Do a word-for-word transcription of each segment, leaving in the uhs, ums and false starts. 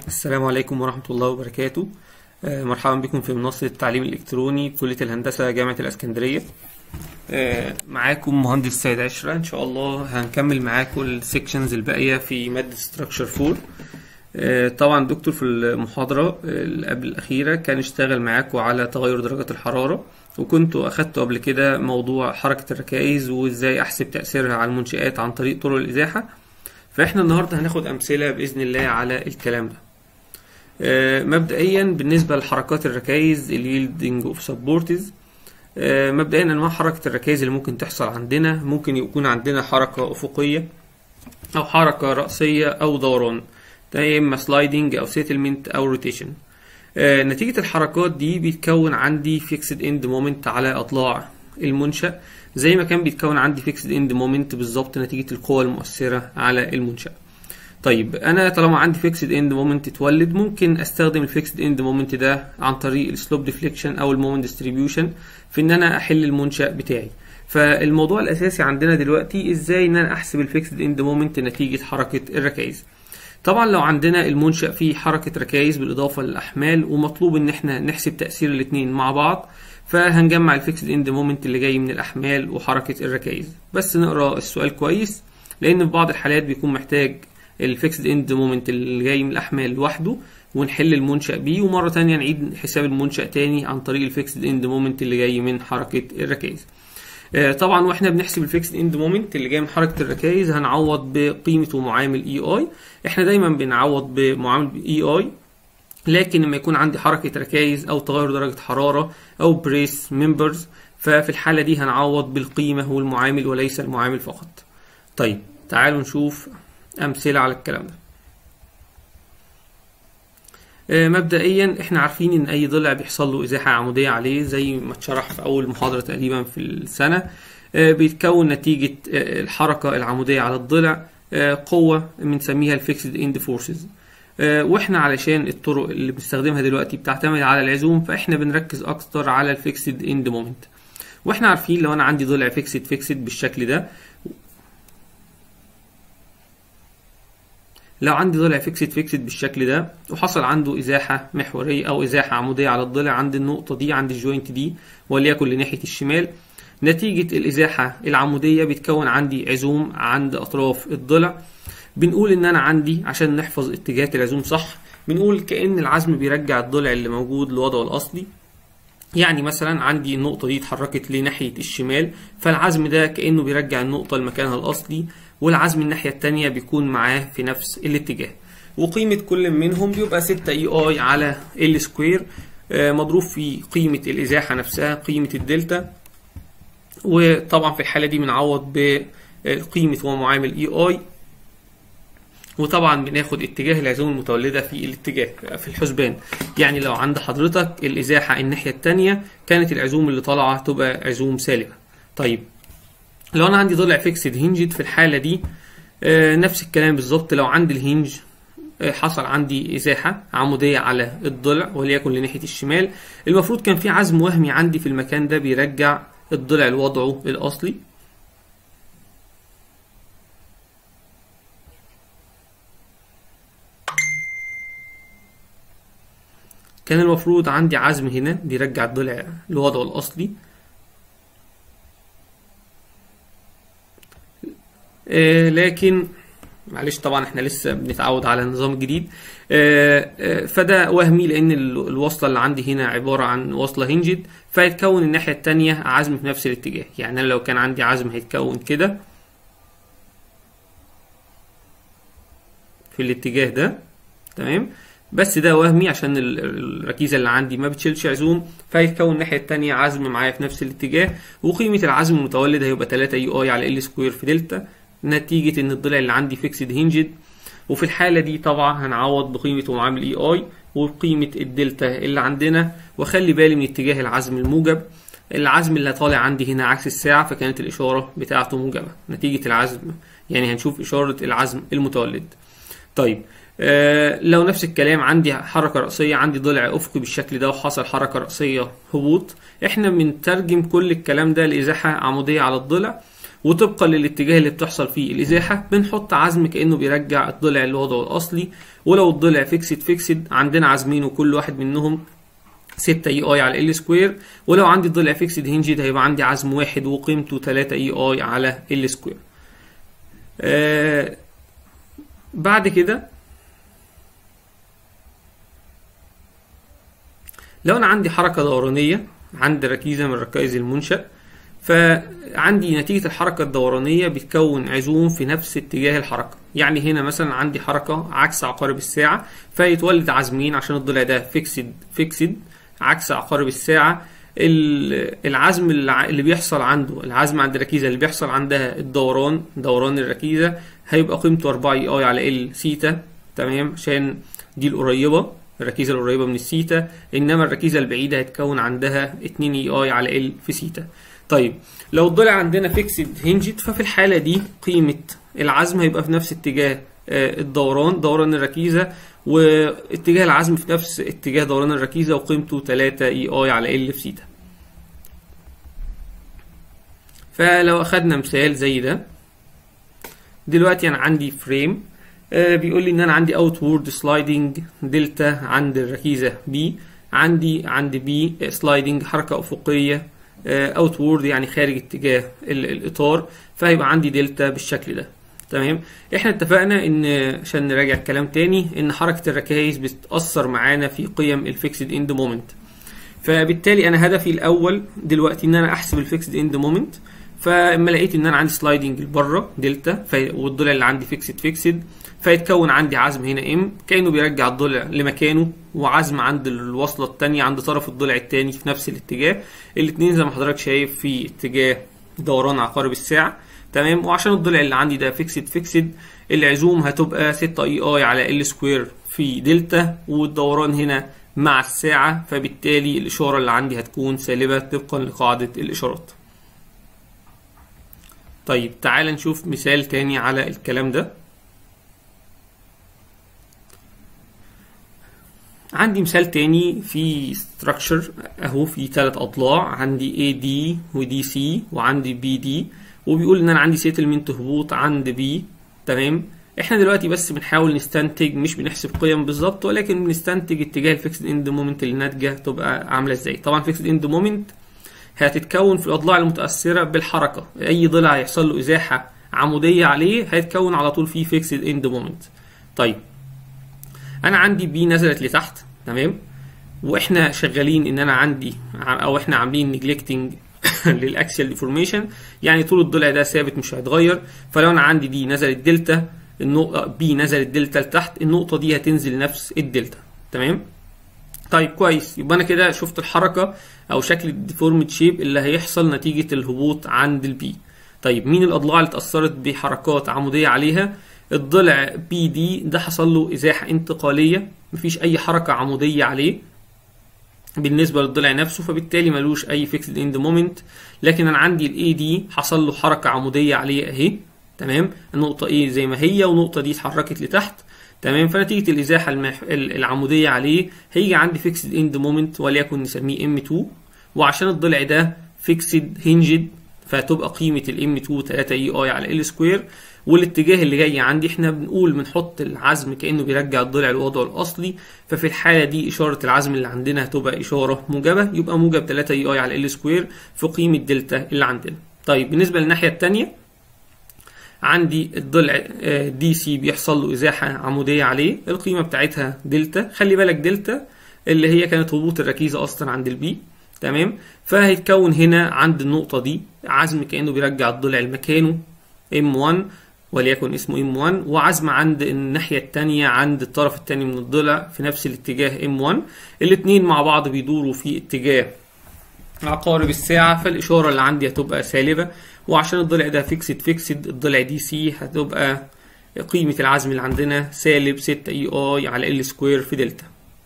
السلام عليكم ورحمة الله وبركاته. آه، مرحبا بكم في منصة التعليم الإلكتروني كلية الهندسة جامعة الإسكندرية. آه، معاكم مهندس سيد عشرة. إن شاء الله هنكمل معاكم السكشنز الباقية في مادة ستراكشر فور. آه، طبعا دكتور في المحاضرة اللي قبل الأخيرة كان اشتغل معاكم على تغير درجة الحرارة، وكنتوا أخدتوا قبل كده موضوع حركة الركائز وإزاي أحسب تأثيرها على المنشآت عن طريق طرق الإزاحة. فإحنا النهاردة هناخد أمثلة بإذن الله على الكلام ده. آه، مبدئيا بالنسبة لحركات الركائز اليلدنج اوف سبورتز، مبدئيا انواع حركة الركائز اللي ممكن تحصل عندنا ممكن يكون عندنا حركة افقية او حركة رأسية او دوران، ده يا اما سلايدنج او سيتلمنت او روتيشن. آه، نتيجة الحركات دي بيتكون عندي فيكسد اند مومنت على اضلاع المنشأ، زي ما كان بيتكون عندي فيكسد اند مومنت بالظبط نتيجة القوة المؤثرة على المنشأ. طيب انا طالما عندي فيكسد اند مومنت اتولد، ممكن استخدم الفيكسد اند مومنت ده عن طريق السلوب ديفليكشن او المومنت ديستريبيوشن في ان انا احل المنشأ بتاعي. فالموضوع الاساسي عندنا دلوقتي ازاي ان انا احسب الفيكسد اند مومنت نتيجة حركة الركائز. طبعا لو عندنا المنشأ فيه حركة ركائز بالاضافة للاحمال ومطلوب ان احنا نحسب تأثير الاثنين مع بعض، فهنجمع الفيكسد اند مومنت اللي جاي من الاحمال وحركة الركائز. بس نقرا السؤال كويس، لان في بعض الحالات بيكون محتاج الفيكسد اند مومنت اللي جاي من الاحمال لوحده ونحل المنشأ بيه، ومرة تانية نعيد حساب المنشأ تاني عن طريق الفيكسد اند مومنت اللي جاي من حركة الركائز. آه طبعا واحنا بنحسب الفيكسد اند مومنت اللي جاي من حركة الركائز هنعوض بقيمة ومعامل اي اي. احنا دايما بنعوض بمعامل اي اي، لكن لما يكون عندي حركة ركائز او تغير درجة حرارة او بريس ممبرز، ففي الحالة دي هنعوض بالقيمة والمعامل وليس المعامل فقط. طيب تعالوا نشوف أمثلة على الكلام ده. آه مبدئيا احنا عارفين ان اي ضلع بيحصل له ازاحة عمودية عليه زي ما اتشرح في اول محاضرة تقريبا في السنة. آه بيتكون نتيجة آه الحركة العمودية على الضلع آه قوة بنسميها الفيكسد اند فورسز. واحنا علشان الطرق اللي بنستخدمها دلوقتي بتعتمد على العزوم، فاحنا بنركز اكتر على الفيكسد اند مومنت. واحنا عارفين لو انا عندي ضلع فيكسد فيكسد بالشكل ده، لو عندي ضلع فيكسد فيكسد بالشكل ده وحصل عنده ازاحه محوريه او ازاحه عموديه على الضلع عند النقطه دي، عند الجوينت دي وليكن لناحيه الشمال، نتيجه الازاحه العموديه بيتكون عندي عزوم عند اطراف الضلع. بنقول ان انا عندي عشان نحفظ اتجاهات العزوم صح، بنقول كأن العزم بيرجع الضلع اللي موجود لوضعه الاصلي. يعني مثلا عندي النقطه دي اتحركت لناحيه الشمال، فالعزم ده كأنه بيرجع النقطه لمكانها الاصلي، والعزم الناحية التانية بيكون معاه في نفس الاتجاه. وقيمة كل منهم بيبقى ستة اي اي على ال سكوير مضروب في قيمة الازاحة نفسها قيمة الدلتا. وطبعا في الحالة دي بنعوض بقيمة ومعامل اي اي، وطبعا بناخد اتجاه العزوم المتولدة في الاتجاه في الحسبان. يعني لو عند حضرتك الازاحة الناحية التانية كانت العزوم اللي طالعة تبقى عزوم سالبة. طيب لو انا عندي ضلع فيكسد هنجد، في الحاله دي آه نفس الكلام بالظبط. لو عندي الهنج آه حصل عندي ازاحه عموديه على الضلع وليكن لناحيه الشمال، المفروض كان في عزم وهمي عندي في المكان ده بيرجع الضلع لوضعه الاصلي. كان المفروض عندي عزم هنا بيرجع الضلع لوضعه الاصلي، آه لكن معلش طبعا احنا لسه بنتعود على النظام الجديد. آه آه فده وهمي، لان الوصله اللي عندي هنا عباره عن وصله هنجد، فيتكون الناحيه التانية عزم في نفس الاتجاه. يعني انا لو كان عندي عزم هيتكون كده في الاتجاه ده، تمام، بس ده وهمي عشان الركيزه اللي عندي ما بتشيلش عزوم، فيتكون الناحيه التانية عزم معايا في نفس الاتجاه. وقيمه العزم المتولد هيبقى ثلاثة اي اي على ال سكوير في دلتا، نتيجة ان الضلع اللي عندي فيكسد هنجد. وفي الحالة دي طبعا هنعوض بقيمة ومعامل اي اي وقيمة الدلتا اللي عندنا، واخلي بالي من اتجاه العزم الموجب. العزم اللي طالع عندي هنا عكس الساعة، فكانت الاشارة بتاعته موجبة نتيجة العزم، يعني هنشوف اشارة العزم المتولد. طيب آه لو نفس الكلام عندي حركة رأسية، عندي ضلع افقي بالشكل ده وحصل حركة رأسية هبوط، احنا بنترجم كل الكلام ده لإزاحة عمودية على الضلع، وطبقا للاتجاه اللي بتحصل فيه الازاحه بنحط عزم كانه بيرجع الضلع لوضعه الاصلي. ولو الضلع فيكسد فيكسد عندنا عازمين وكل واحد منهم ستة اي اي على ال سكوير، ولو عندي الضلع فيكسد هنجد هيبقى عندي عزم واحد وقيمته تلاتة اي اي على ال سكوير. آه بعد كده لو انا عندي حركه دورانيه عند ركيزه من ركائز المنشأ، فعندي نتيجه الحركه الدورانيه بتكون عزوم في نفس اتجاه الحركه. يعني هنا مثلا عندي حركه عكس عقارب الساعه فيتولد عزمين عشان الضلع ده فيكسد فيكسد عكس عقارب الساعه. العزم اللي بيحصل عنده العزم عند الركيزه اللي بيحصل عندها الدوران دوران الركيزه هيبقى قيمته أربعة اي اي على ال سيتا، تمام، عشان دي القريبه الركيزه القريبه من السيتا، انما الركيزه البعيده هتكون عندها اتنين اي اي على ال في سيتا. طيب لو الضلع عندنا فيكسد هنجد ففي الحاله دي قيمه العزم هيبقى في نفس اتجاه الدوران دوران الركيزه، واتجاه العزم في نفس اتجاه دوران الركيزه وقيمته تلاتة اي اي على ال في سيتا. فلو اخدنا مثال زي ده دلوقتي انا عندي فريم آه بيقول لي ان انا عندي اوتورد سلايدنج دلتا عند الركيزه بي، عندي عند بي سلايدنج حركه افقيه اوتورد آه يعني خارج اتجاه الاطار، فهيبقى عندي دلتا بالشكل ده. تمام، احنا اتفقنا ان عشان نراجع الكلام تاني ان حركه الركائز بتاثر معانا في قيم الفيكسد اند مومنت، فبالتالي انا هدفي الاول دلوقتي ان انا احسب الفيكسد اند مومنت. فاما لقيت ان انا عندي سلايدنج لبره دلتا والضلع اللي عندي فيكسد فيكسد فيتكون عندي عزم هنا ام كانه بيرجع الضلع لمكانه، وعزم عند الوصله الثانيه عند طرف الضلع الثاني في نفس الاتجاه، الاثنين زي ما حضرتك شايف في اتجاه دوران عقارب الساعه. تمام، وعشان الضلع اللي عندي ده فيكسد فيكسد العزوم هتبقى ستة اي اي على ال سكوير في دلتا، والدوران هنا مع الساعه، فبالتالي الاشاره اللي عندي هتكون سالبه طبقا لقاعده الاشارات. طيب تعال نشوف مثال تاني على الكلام ده. عندي مثال تاني في ستراكشر اهو في ثلاث اضلاع، عندي اي دي ودي سي وعندي بي دي، وبيقول ان انا عندي سيتلمنت هبوط عند بي. تمام، احنا دلوقتي بس بنحاول نستنتج، مش بنحسب قيم بالظبط، ولكن بنستنتج اتجاه الفيكسد اند مومنت اللي ناتجه تبقى عامله ازاي. طبعا فيكسد اند مومنت هتتكون في الاضلاع المتاثره بالحركه، اي ضلع هيحصل له ازاحه عموديه عليه هيتكون على طول فيه فيكسد اند مومنت. طيب انا عندي بي نزلت لتحت، تمام، واحنا شغالين ان انا عندي او احنا عاملين نيجلكتنج للاكسيال ديفورميشن، يعني طول الضلع ده ثابت مش هيتغير. فلو انا عندي دي نزلت دلتا، النقطه بي نزلت دلتا لتحت، النقطه دي هتنزل نفس الدلتا. تمام، طيب كويس، يبقى انا كده شفت الحركه او شكل الديفورمد شيب اللي هيحصل نتيجه الهبوط عند البي. طيب مين الاضلاع اللي اتاثرت بحركات عموديه عليها؟ الضلع بي دي ده حصل له ازاحه انتقاليه، مفيش اي حركه عموديه عليه بالنسبه للضلع نفسه، فبالتالي ملوش اي فيكسد اند مومنت. لكن انا عندي الاي دي حصل له حركه عموديه عليه اهي، تمام، النقطه ايه زي ما هي والنقطه دي اتحركت لتحت. تمام، فنتيجه الازاحه المح... العموديه عليه هيجي عندي فيكسد اند مومنت وليكن نسميه ام اتنين، وعشان الضلع ده فيكسد هنجد فهتبقى قيمه الام اتنين تلاتة اي اي على ال سكوير. والاتجاه اللي جاي عندي احنا بنقول بنحط العزم كانه بيرجع الضلع لوضعه الاصلي، ففي الحاله دي اشاره العزم اللي عندنا هتبقى اشاره موجبه، يبقى موجب تلاتة اي اي على ال سكوير في قيمه دلتا اللي عندنا. طيب بالنسبه للناحيه الثانيه عندي الضلع دي سي بيحصل له ازاحه عموديه عليه، القيمه بتاعتها دلتا. خلي بالك دلتا اللي هي كانت هبوط الركيزه اصلا عند البي. تمام، فهيتكون هنا عند النقطه دي عزم كانه بيرجع الضلع لمكانه ام واحد وليكن اسمه ام واحد، وعزم عند الناحيه الثانيه عند الطرف الثاني من الضلع في نفس الاتجاه ام واحد. الاثنين مع بعض بيدوروا في اتجاه عقارب الساعه، فالاشاره اللي عندي هتبقى سالبه. وعشان الضلع ده فيكسد فيكسد الضلع دي سي هتبقى قيمه العزم اللي عندنا سالب ستة اي اي على ال سكوير في دلتا.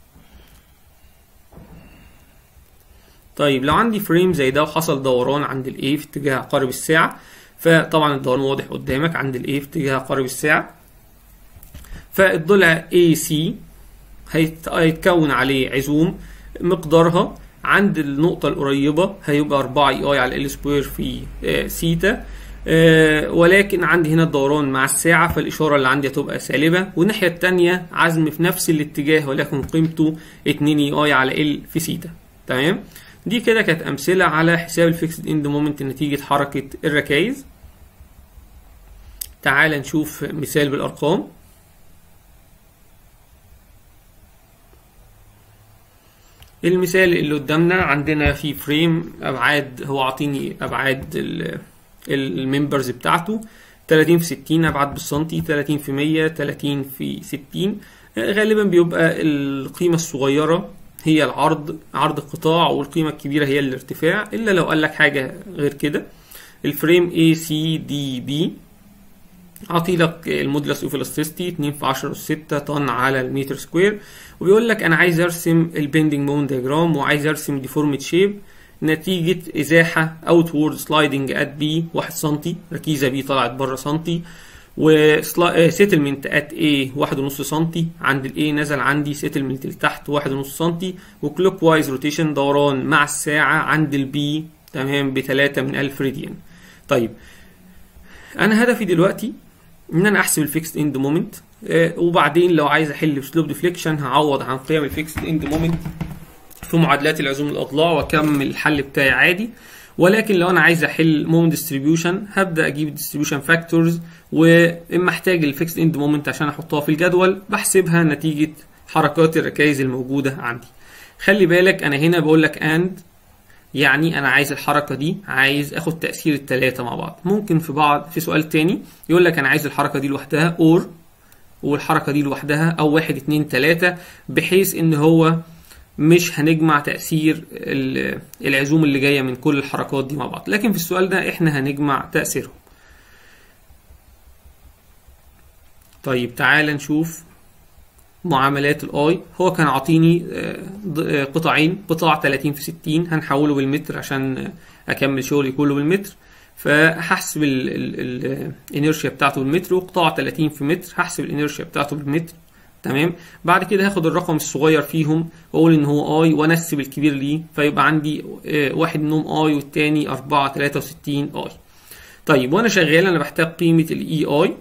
طيب لو عندي فريم زي ده وحصل دوران عند الاي في اتجاه عقارب الساعه، فطبعا الدوران واضح قدامك عند الاي في اتجاه عقارب الساعه، فالضلع اي سي هيتكون عليه عزوم مقدارها عند النقطه القريبه هيبقى أربعة اي اي على ال سكوير في سيتا، آه ولكن عندي هنا الدوران مع الساعة، فالإشارة اللي عندي هتبقى سالبة، والناحية التانية عزم في نفس الاتجاه ولكن قيمته اتنين اي اي على ال في سيتا. تمام. دي كده كانت أمثلة على حساب الفيكسد اند مومنت نتيجة حركة الركائز. تعال نشوف مثال بالأرقام. المثال اللي قدامنا عندنا في فريم أبعاد، هو عاطيني أبعاد الممبرز بتاعته تلاتين في ستين أبعاد بالسنتي، تلاتين في مية، تلاتين في ستين. غالبا بيبقى القيمة الصغيرة هي العرض، عرض القطاع، والقيمة الكبيرة هي الارتفاع، إلا لو قال لك حاجة غير كده. الفريم A C D B عطي لك المودولس اوف الاستيستي اتنين في عشرة أس ستة طن على المتر سكوير، وبيقول لك انا عايز ارسم البندنج مومنت دياجرام، وعايز ارسم ديفورميت شيب نتيجة ازاحة اوتورد سلايدنج ات بي واحد سنتي، ركيزة بي طلعت بره سنتي، وسيتلمنت ات اي واحد ونص سنتي، عند الاي نزل عندي سيتلمنت لتحت واحد ونص سنتي، وكلوك وايز روتيشن دوران مع الساعة عند البي تمام بتلاتة من ألف راديان. طيب انا هدفي دلوقتي ان انا احسب الفيكسد اند مومنت، آه وبعدين لو عايز احل بسلوب ديفليكشن هعوض عن قيم الفيكسد اند مومنت في معادلات العزوم الاضلاع واكمل الحل بتاعي عادي. ولكن لو انا عايز احل مومنت ديستريبيوشن هبدا اجيب الديستريبيوشن فاكتورز، واما احتاج الفيكسد اند مومنت عشان احطها في الجدول بحسبها نتيجه حركات الركائز الموجوده عندي. خلي بالك انا هنا بقول لك اند، يعني انا عايز الحركه دي، عايز اخد تاثير الثلاثه مع بعض. ممكن في بعض في سؤال تاني يقول لك انا عايز الحركه دي لوحدها اور والحركه دي لوحدها، او واحد اتنين تلاته، بحيث ان هو مش هنجمع تاثير العزوم اللي جايه من كل الحركات دي مع بعض، لكن في السؤال ده احنا هنجمع تاثيرهم. طيب تعال نشوف معاملات الاي. هو كان عاطيني قطاعين، قطاع تلاتين في ستين هنحوله بالمتر عشان اكمل شغلي كله بالمتر، فهحسب الانيرشيا بتاعته بالمتر، وقطاع تلاتين في متر هحسب الانيرشيا بتاعته بالمتر. تمام. بعد كده هاخد الرقم الصغير فيهم واقول ان هو اي وانسب الكبير ليه، فيبقى عندي واحد منهم اي والتاني أربعة تلاتة وستين اي. طيب وانا شغال انا بحتاج قيمه الاي اي.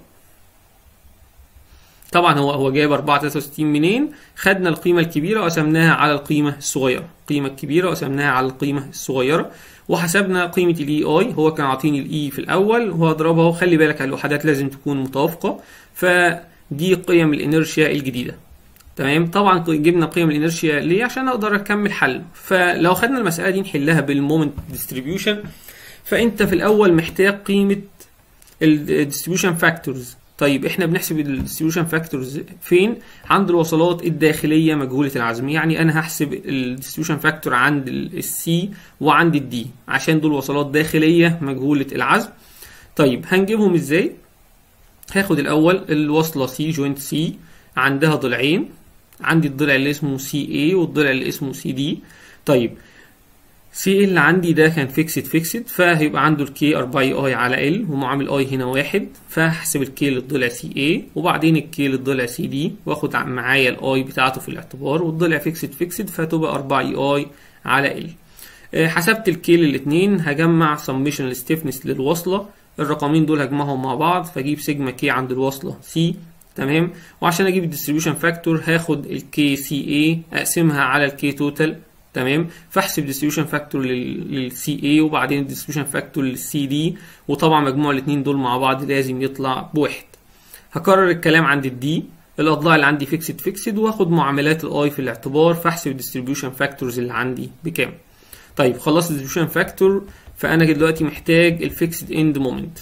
طبعا هو هو جايب أربعة تلاتة وستين منين؟ خدنا القيمه الكبيره وقسمناها على القيمه الصغيره، القيمه الكبيره وقسمناها على القيمه الصغيره، وحسبنا قيمه الاي اي. هو كان عاطيني الاي في الاول وهضربها، وخلي بالك الوحدات لازم تكون متوافقه، فدي قيم الانيرشيا الجديده. تمام. طبعا جبنا قيم الانيرشيا ليه؟ عشان اقدر اكمل حل. فلو خدنا المساله دي نحلها بالمومنت ديستريبيوشن، فانت في الاول محتاج قيمه الديستريبيوشن فاكتورز. طيب احنا بنحسب الديستريبيوشن فاكتورز فين؟ عند الوصلات الداخليه مجهوله العزم، يعني انا هحسب الديستريبيوشن فاكتور عند السي وعند الدي عشان دول وصلات داخليه مجهوله العزم. طيب هنجيبهم ازاي؟ هاخد الاول الوصله سي جوينت سي عندها ضلعين، عندي الضلع اللي اسمه سي اي والضلع اللي اسمه سي دي. طيب سي اللي عندي ده كان فيكسد فيكسد، فهيبقى عنده الكي أربعة اي على ال ومعامل اي هنا واحد، فهحسب الكي للضلع سي اي وبعدين الكي للضلع سي دي، واخد معايا الاي بتاعته في الاعتبار، والضلع فيكسد فيكسد فهتبقى أربعة اي على ال. حسبت الكي للاثنين، هجمع سميشن الستيفنس للوصله، الرقمين دول هجمعهم مع بعض فاجيب سيجما كي عند الوصله سي. تمام. وعشان اجيب الديستريبيوشن فاكتور هاخد الكي سي اي اقسمها على الكي توتال. تمام. فاحسب ديستريبيوشن فاكتور للسي اي وبعدين الديستريبيوشن فاكتور للسي دي، وطبعا مجموع الاثنين دول مع بعض لازم يطلع بواحد. هكرر الكلام عند الدي، الاضلاع اللي عندي فيكسد فيكسد، واخد معاملات الاي في الاعتبار، فاحسب الديستريبيوشن فاكتورز اللي عندي بكام. طيب خلصت الديستريبيوشن فاكتور، فانا دلوقتي محتاج الفيكسد اند مومنت.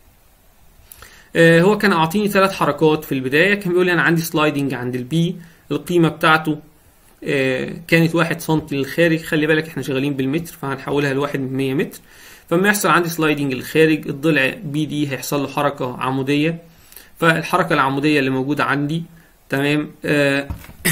آه هو كان اعطيني ثلاث حركات في البدايه، كان بيقول لي انا عندي سلايدنج عند البي، القيمه بتاعته آه كانت واحد سنتي للخارج. خلي بالك احنا شغالين بالمتر فهنحولها لواحد من مية متر. فلما يحصل عندي سلايدنج للخارج الضلع بي دي هيحصل له حركه عموديه، فالحركه العموديه اللي موجوده عندي تمام آه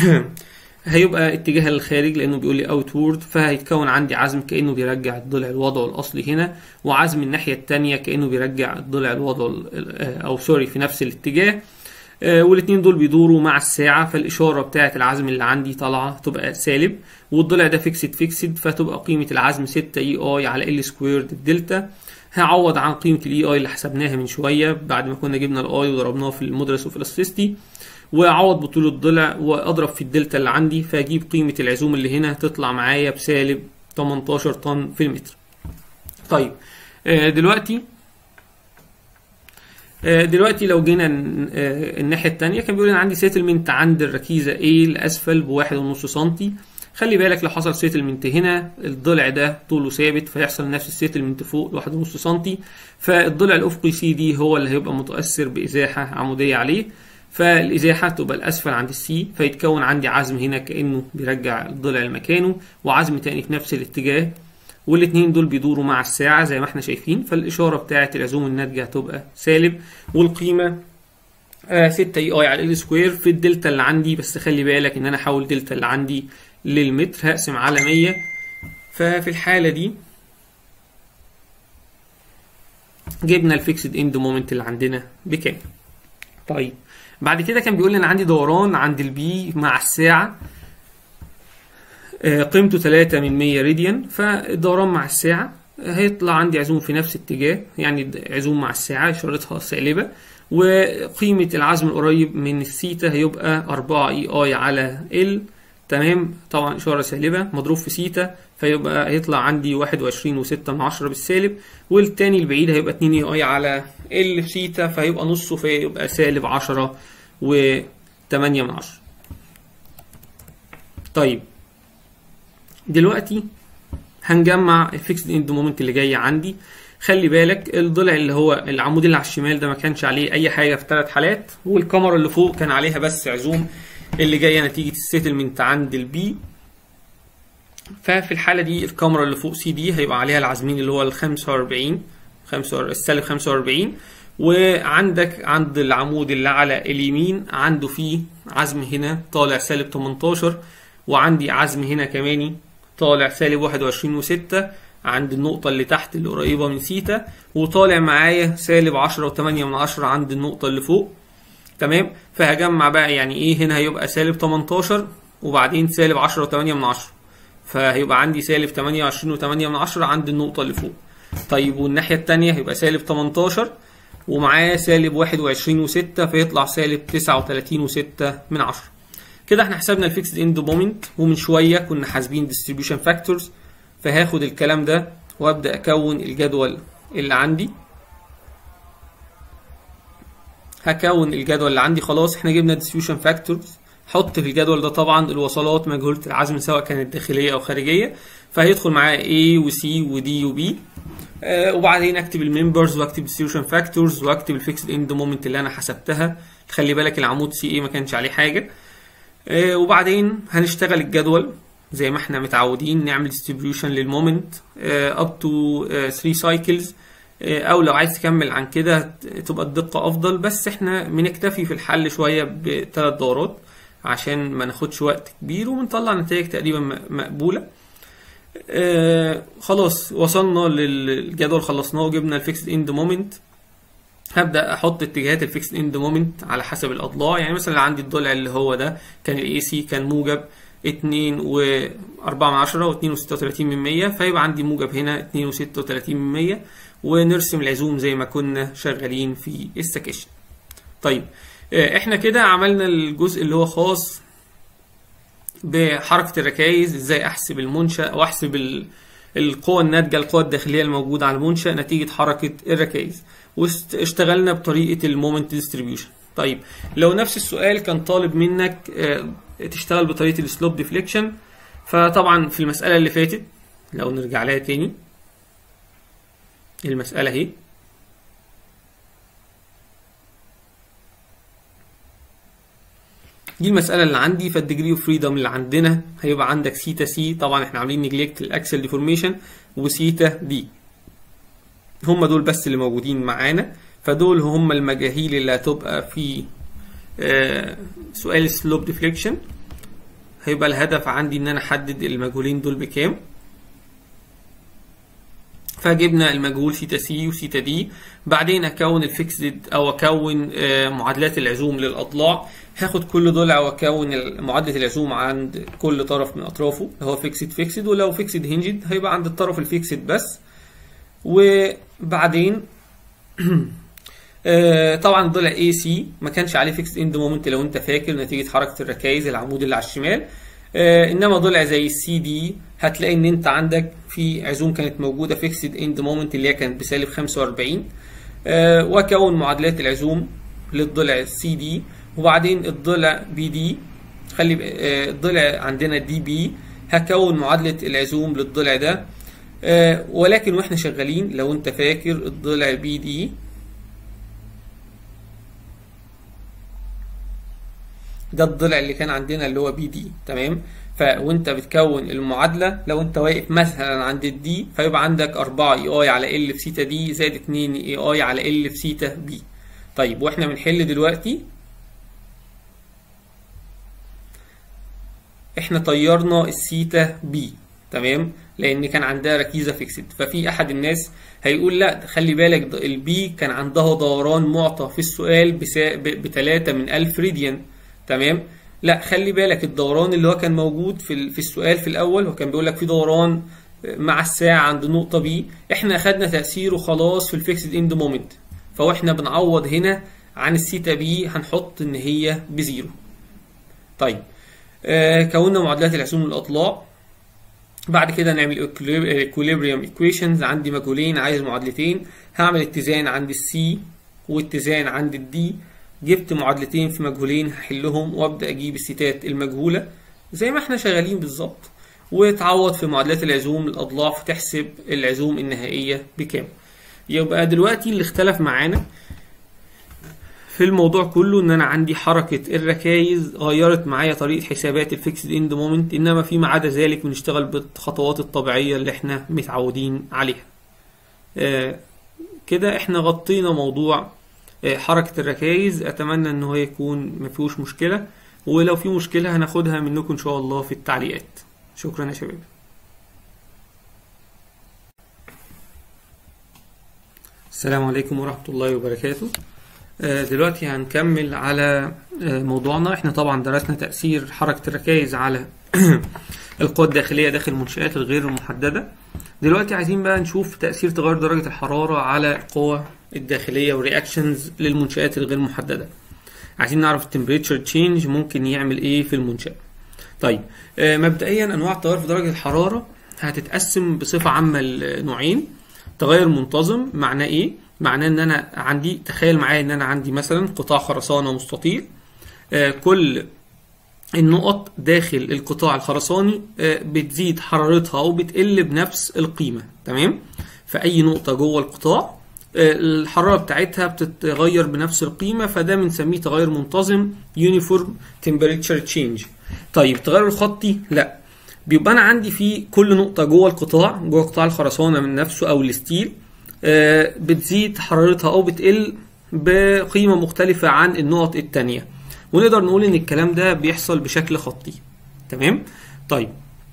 هيبقى اتجاهها للخارج لانه بيقول لي اوتورد، فهيتكون عندي عزم كانه بيرجع الضلع لوضعه الاصلي هنا، وعزم الناحيه الثانيه كانه بيرجع الضلع لوضعه او سوري في نفس الاتجاه، والاثنين دول بيدوروا مع الساعه، فالاشاره بتاعه العزم اللي عندي طالعه تبقى سالب، والضلع ده فيكسد فيكسد فتبقى قيمه العزم ستة اي اي على ال سكويرد الدلتا. هعوض عن قيمه الاي اي اللي حسبناها من شويه بعد ما كنا جبنا الاي وضربناه في المودرس اوف الاستيستي، واعوض بطول الضلع واضرب في الدلتا اللي عندي، فاجيب قيمه العزوم اللي هنا تطلع معايا بسالب تمنتاشر طن في المتر. طيب دلوقتي دلوقتي لو جينا الناحيه الثانيه كان بيقول انا عندي سيتلمنت عند الركيزه A لاسفل بواحد ونص سنتي. خلي بالك لو حصل سيتلمنت هنا الضلع ده طوله ثابت فيحصل نفس السيتلمنت فوق واحد ونص سنتي، فالضلع الافقي سي دي هو اللي هيبقى متاثر بازاحه عموديه عليه، فالازاحه تبقى الاسفل عند السي، فيتكون عندي عزم هنا كانه بيرجع الضلع لمكانه وعزم تاني في نفس الاتجاه، والاثنين دول بيدوروا مع الساعه زي ما احنا شايفين، فالاشاره بتاعه العزوم الناتجه هتبقى سالب، والقيمه آه ستة اي اي على ال سكوير في الدلتا اللي عندي. بس خلي بالك ان انا احول الدلتا اللي عندي للمتر، هقسم على مية، ففي الحاله دي جبنا الفيكسد اند مومنت اللي عندنا بكام. طيب بعد كده كان بيقول لي انا عندي دوران عند البي مع الساعه قيمته تلاتة من مية راديان، فالدوران مع الساعه هيطلع عندي عزوم في نفس اتجاه، يعني عزوم مع الساعه اشارتها سالبه، وقيمه العزم القريب من الثيتا هيبقى أربعة اي اي على ال، تمام، طبعا اشاره سالبه مضروب في ثيتا، فيبقى هيطلع عندي واحد وعشرين وستة من عشرة بالسالب، والتاني البعيد هيبقى اتنين اي اي على ال في ثيتا، فهيبقى نصه، فيبقى سالب عشرة وتمانية من عشرة. طيب دلوقتي هنجمع الفيكسد اند مومنت اللي جاي عندي. خلي بالك الضلع اللي هو العمود اللي على الشمال ده ما كانش عليه اي حاجه في ثلاث حالات، والكاميرا اللي فوق كان عليها بس عزوم اللي جايه نتيجه السيتلمنت عند البي، ففي الحاله دي الكاميرا اللي فوق سي دي هيبقى عليها العازمين اللي هو ال خمسة وأربعين السالب خمسة وأربعين، وعندك عند العمود اللي على اليمين عنده فيه عزم هنا طالع سالب تمنتاشر، وعندي عزم هنا كمان طالع سالب واحد وعشرين وستة عند النقطة اللي تحت اللي قريبة من ثيتا، وطالع معايا سالب عشرة وتمانية من عشرة عند النقطة اللي فوق، تمام. فهجمع بقى يعني ايه، هنا هيبقى سالب تمنتاشر وبعدين سالب عشرة وتمانية من عشرة، فهيبقى عندي سالب تمانية وعشرين وتمانية من عشرة عند النقطة اللي فوق. طيب والناحية التانية هيبقى سالب تمنتاشر ومعاه سالب واحد وعشرين وستة، فيطلع سالب تسعة وتلاتين وستة من عشرة. كده احنا حسبنا الفيكسد اند مومنت، ومن شوية كنا حاسبين ديستريبيوشن فاكتورز، فهاخد الكلام ده وابدأ اكون الجدول اللي عندي. هكون الجدول اللي عندي خلاص، احنا جبنا ديستريبيوشن فاكتورز، حط في الجدول ده طبعا الوصلات مجهولة العزم سواء كانت داخلية او خارجية، فهيدخل معايا A و C و D و B، آه وبعدين اكتب الممبرز واكتب ديستريبيوشن فاكتورز واكتب الفيكسد اند مومنت اللي انا حسبتها. خلي بالك العمود سي اي ما كانش عليه حاجة، آه وبعدين هنشتغل الجدول زي ما احنا متعودين، نعمل ديستريبيوشن للمومنت اب تو ثلاثة سايكلز، او لو عايز تكمل عن كده تبقى الدقة افضل، بس احنا بنكتفي في الحل شوية بثلاث دورات عشان ما ناخدش وقت كبير وبنطلع نتائج تقريبا مقبولة. آه خلاص وصلنا للجدول، خلصناه وجبنا الفيكسد اند مومنت. هبدأ احط اتجاهات الفيكسد اند مومنت على حسب الاضلاع، يعني مثلا عندي الضلع اللي هو ده كان الاي سي كان موجب اتنين وأربعة من عشرة واتنين وستة وتلاتين من مية، فيبقى عندي موجب هنا اتنين وستة وتلاتين من مية، ونرسم العزوم زي ما كنا شغالين في السكاشن. طيب احنا كده عملنا الجزء اللي هو خاص بحركة الركائز، ازاي احسب المنشأ او احسب القوى الناتجة القوى الداخلية الموجودة على المنشأ نتيجة حركة الركائز، واشتغلنا بطريقة المومنت ديستريبيوشن. طيب لو نفس السؤال كان طالب منك تشتغل بطريقة السلوب ديفليكشن، فطبعا في المسألة اللي فاتت لو نرجع لها تاني، المسألة اهي، دي المسألة اللي عندي، فالديجري اوف فريدم اللي عندنا هيبقى عندك سيتا سي، طبعا احنا عاملين نجلكت الاكسل ديفورميشن، وسيتا دي، هم دول بس اللي موجودين معانا، فدول هم المجاهيل اللي هتبقى في آه سؤال سلوب ديفليكشن. هيبقى الهدف عندي ان انا احدد المجهولين دول بكام، فجبنا المجهول سيتا سي وسيتا دي، بعدين اكون الفيكسد او اكون آه معادلات العزوم للاضلاع، هاخد كل ضلع واكون معادله العزوم عند كل طرف من اطرافه اللي هو فيكسد فيكسد، ولو فيكسد هنجد هيبقى عند الطرف الفيكسد بس، وبعدين طبعا الضلع اي سي ما كانش عليه فيكس اند مومنت لو انت فاكر نتيجه حركه الركائز العمود اللي على الشمال. انما ضلع زي السي دي هتلاقي ان انت عندك في عزوم كانت موجوده فيكسد اند مومنت اللي هي كانت بسالب خمسة وأربعين، وكون معادلات العزوم للضلع السي دي. وبعدين الضلع بي دي، خلي الضلع عندنا دي بي، هكون معادله العزوم للضلع ده. ولكن واحنا شغالين لو انت فاكر الضلع بي دي ده الضلع اللي كان عندنا اللي هو بي دي، تمام. فوانت بتكون المعادله لو انت واقف مثلا عند الدي فيبقى عندك أربعة اي اي على ال في سيتا دي زائد اتنين اي اي على ال في سيتا بي. طيب واحنا بنحل دلوقتي احنا طيرنا السيتا بي، تمام، لان كان عندها ركيزه فيكسد. ففي احد الناس هيقول لا خلي بالك البي كان عندها دوران معطى في السؤال ب تلاتة من ألف راديان، تمام. لا خلي بالك الدوران اللي هو كان موجود في في السؤال في الاول وكان بيقول لك في دوران مع الساعه عند نقطه بي، احنا اخدنا تاثيره خلاص في الفيكسد اند مومنت، فاحنا بنعوض هنا عن السيتا بي هنحط ان هي بزيرو. طيب آه كونا معادلات العزوم للاضلاع. بعد كده نعمل equilibrium equations. عندي مجهولين عايز معادلتين، هعمل اتزان عند السي واتزان عند الدي. جبت معادلتين في مجهولين هحلهم وابدا اجيب السيتات المجهوله زي ما احنا شغالين بالظبط، وتعوض في معادلات العزوم للاضلاع فتحسب العزوم النهائيه بكام. يبقى دلوقتي اللي اختلف معانا في الموضوع كله ان انا عندي حركه الركايز غيرت معايا طريقه حسابات الفيكسد اند مومنت، انما فيما عدا ذلك بنشتغل بالخطوات الطبيعيه اللي احنا متعودين عليها. آه كده احنا غطينا موضوع آه حركه الركايز. اتمنى ان هو يكون مفيهوش مشكله، ولو في مشكله هناخدها منكم ان شاء الله في التعليقات. شكرا يا شباب. السلام عليكم ورحمه الله وبركاته. دلوقتي هنكمل على موضوعنا. احنا طبعا درسنا تأثير حركة الركائز على القوى الداخلية داخل المنشآت الغير محددة. دلوقتي عايزين بقى نشوف تأثير تغير درجة الحرارة على القوى الداخلية ورياكشنز للمنشآت الغير محددة. عايزين نعرف التمبريتشر تشينج ممكن يعمل ايه في المنشأة. طيب مبدئيا انواع التغير في درجة الحرارة هتتقسم بصفة عامة لنوعين. تغير منتظم معناه ايه؟ معناه ان انا عندي، تخيل معايا ان انا عندي مثلا قطاع خرسانه مستطيل، آه كل النقط داخل القطاع الخرساني آه بتزيد حرارتها او بتقل بنفس القيمه، تمام. فاي نقطه جوه القطاع آه الحراره بتاعتها بتتغير بنفس القيمه، فده بنسميه تغير منتظم يونيفورم تمبريتشر تشينج. طيب التغير الخطي لا، بيبقى انا عندي في كل نقطه جوه القطاع، جوه قطاع الخرسانه من نفسه او الستيل آه بتزيد حرارتها او بتقل بقيمه مختلفه عن النقط التانية، ونقدر نقول ان الكلام ده بيحصل بشكل خطي، تمام. طيب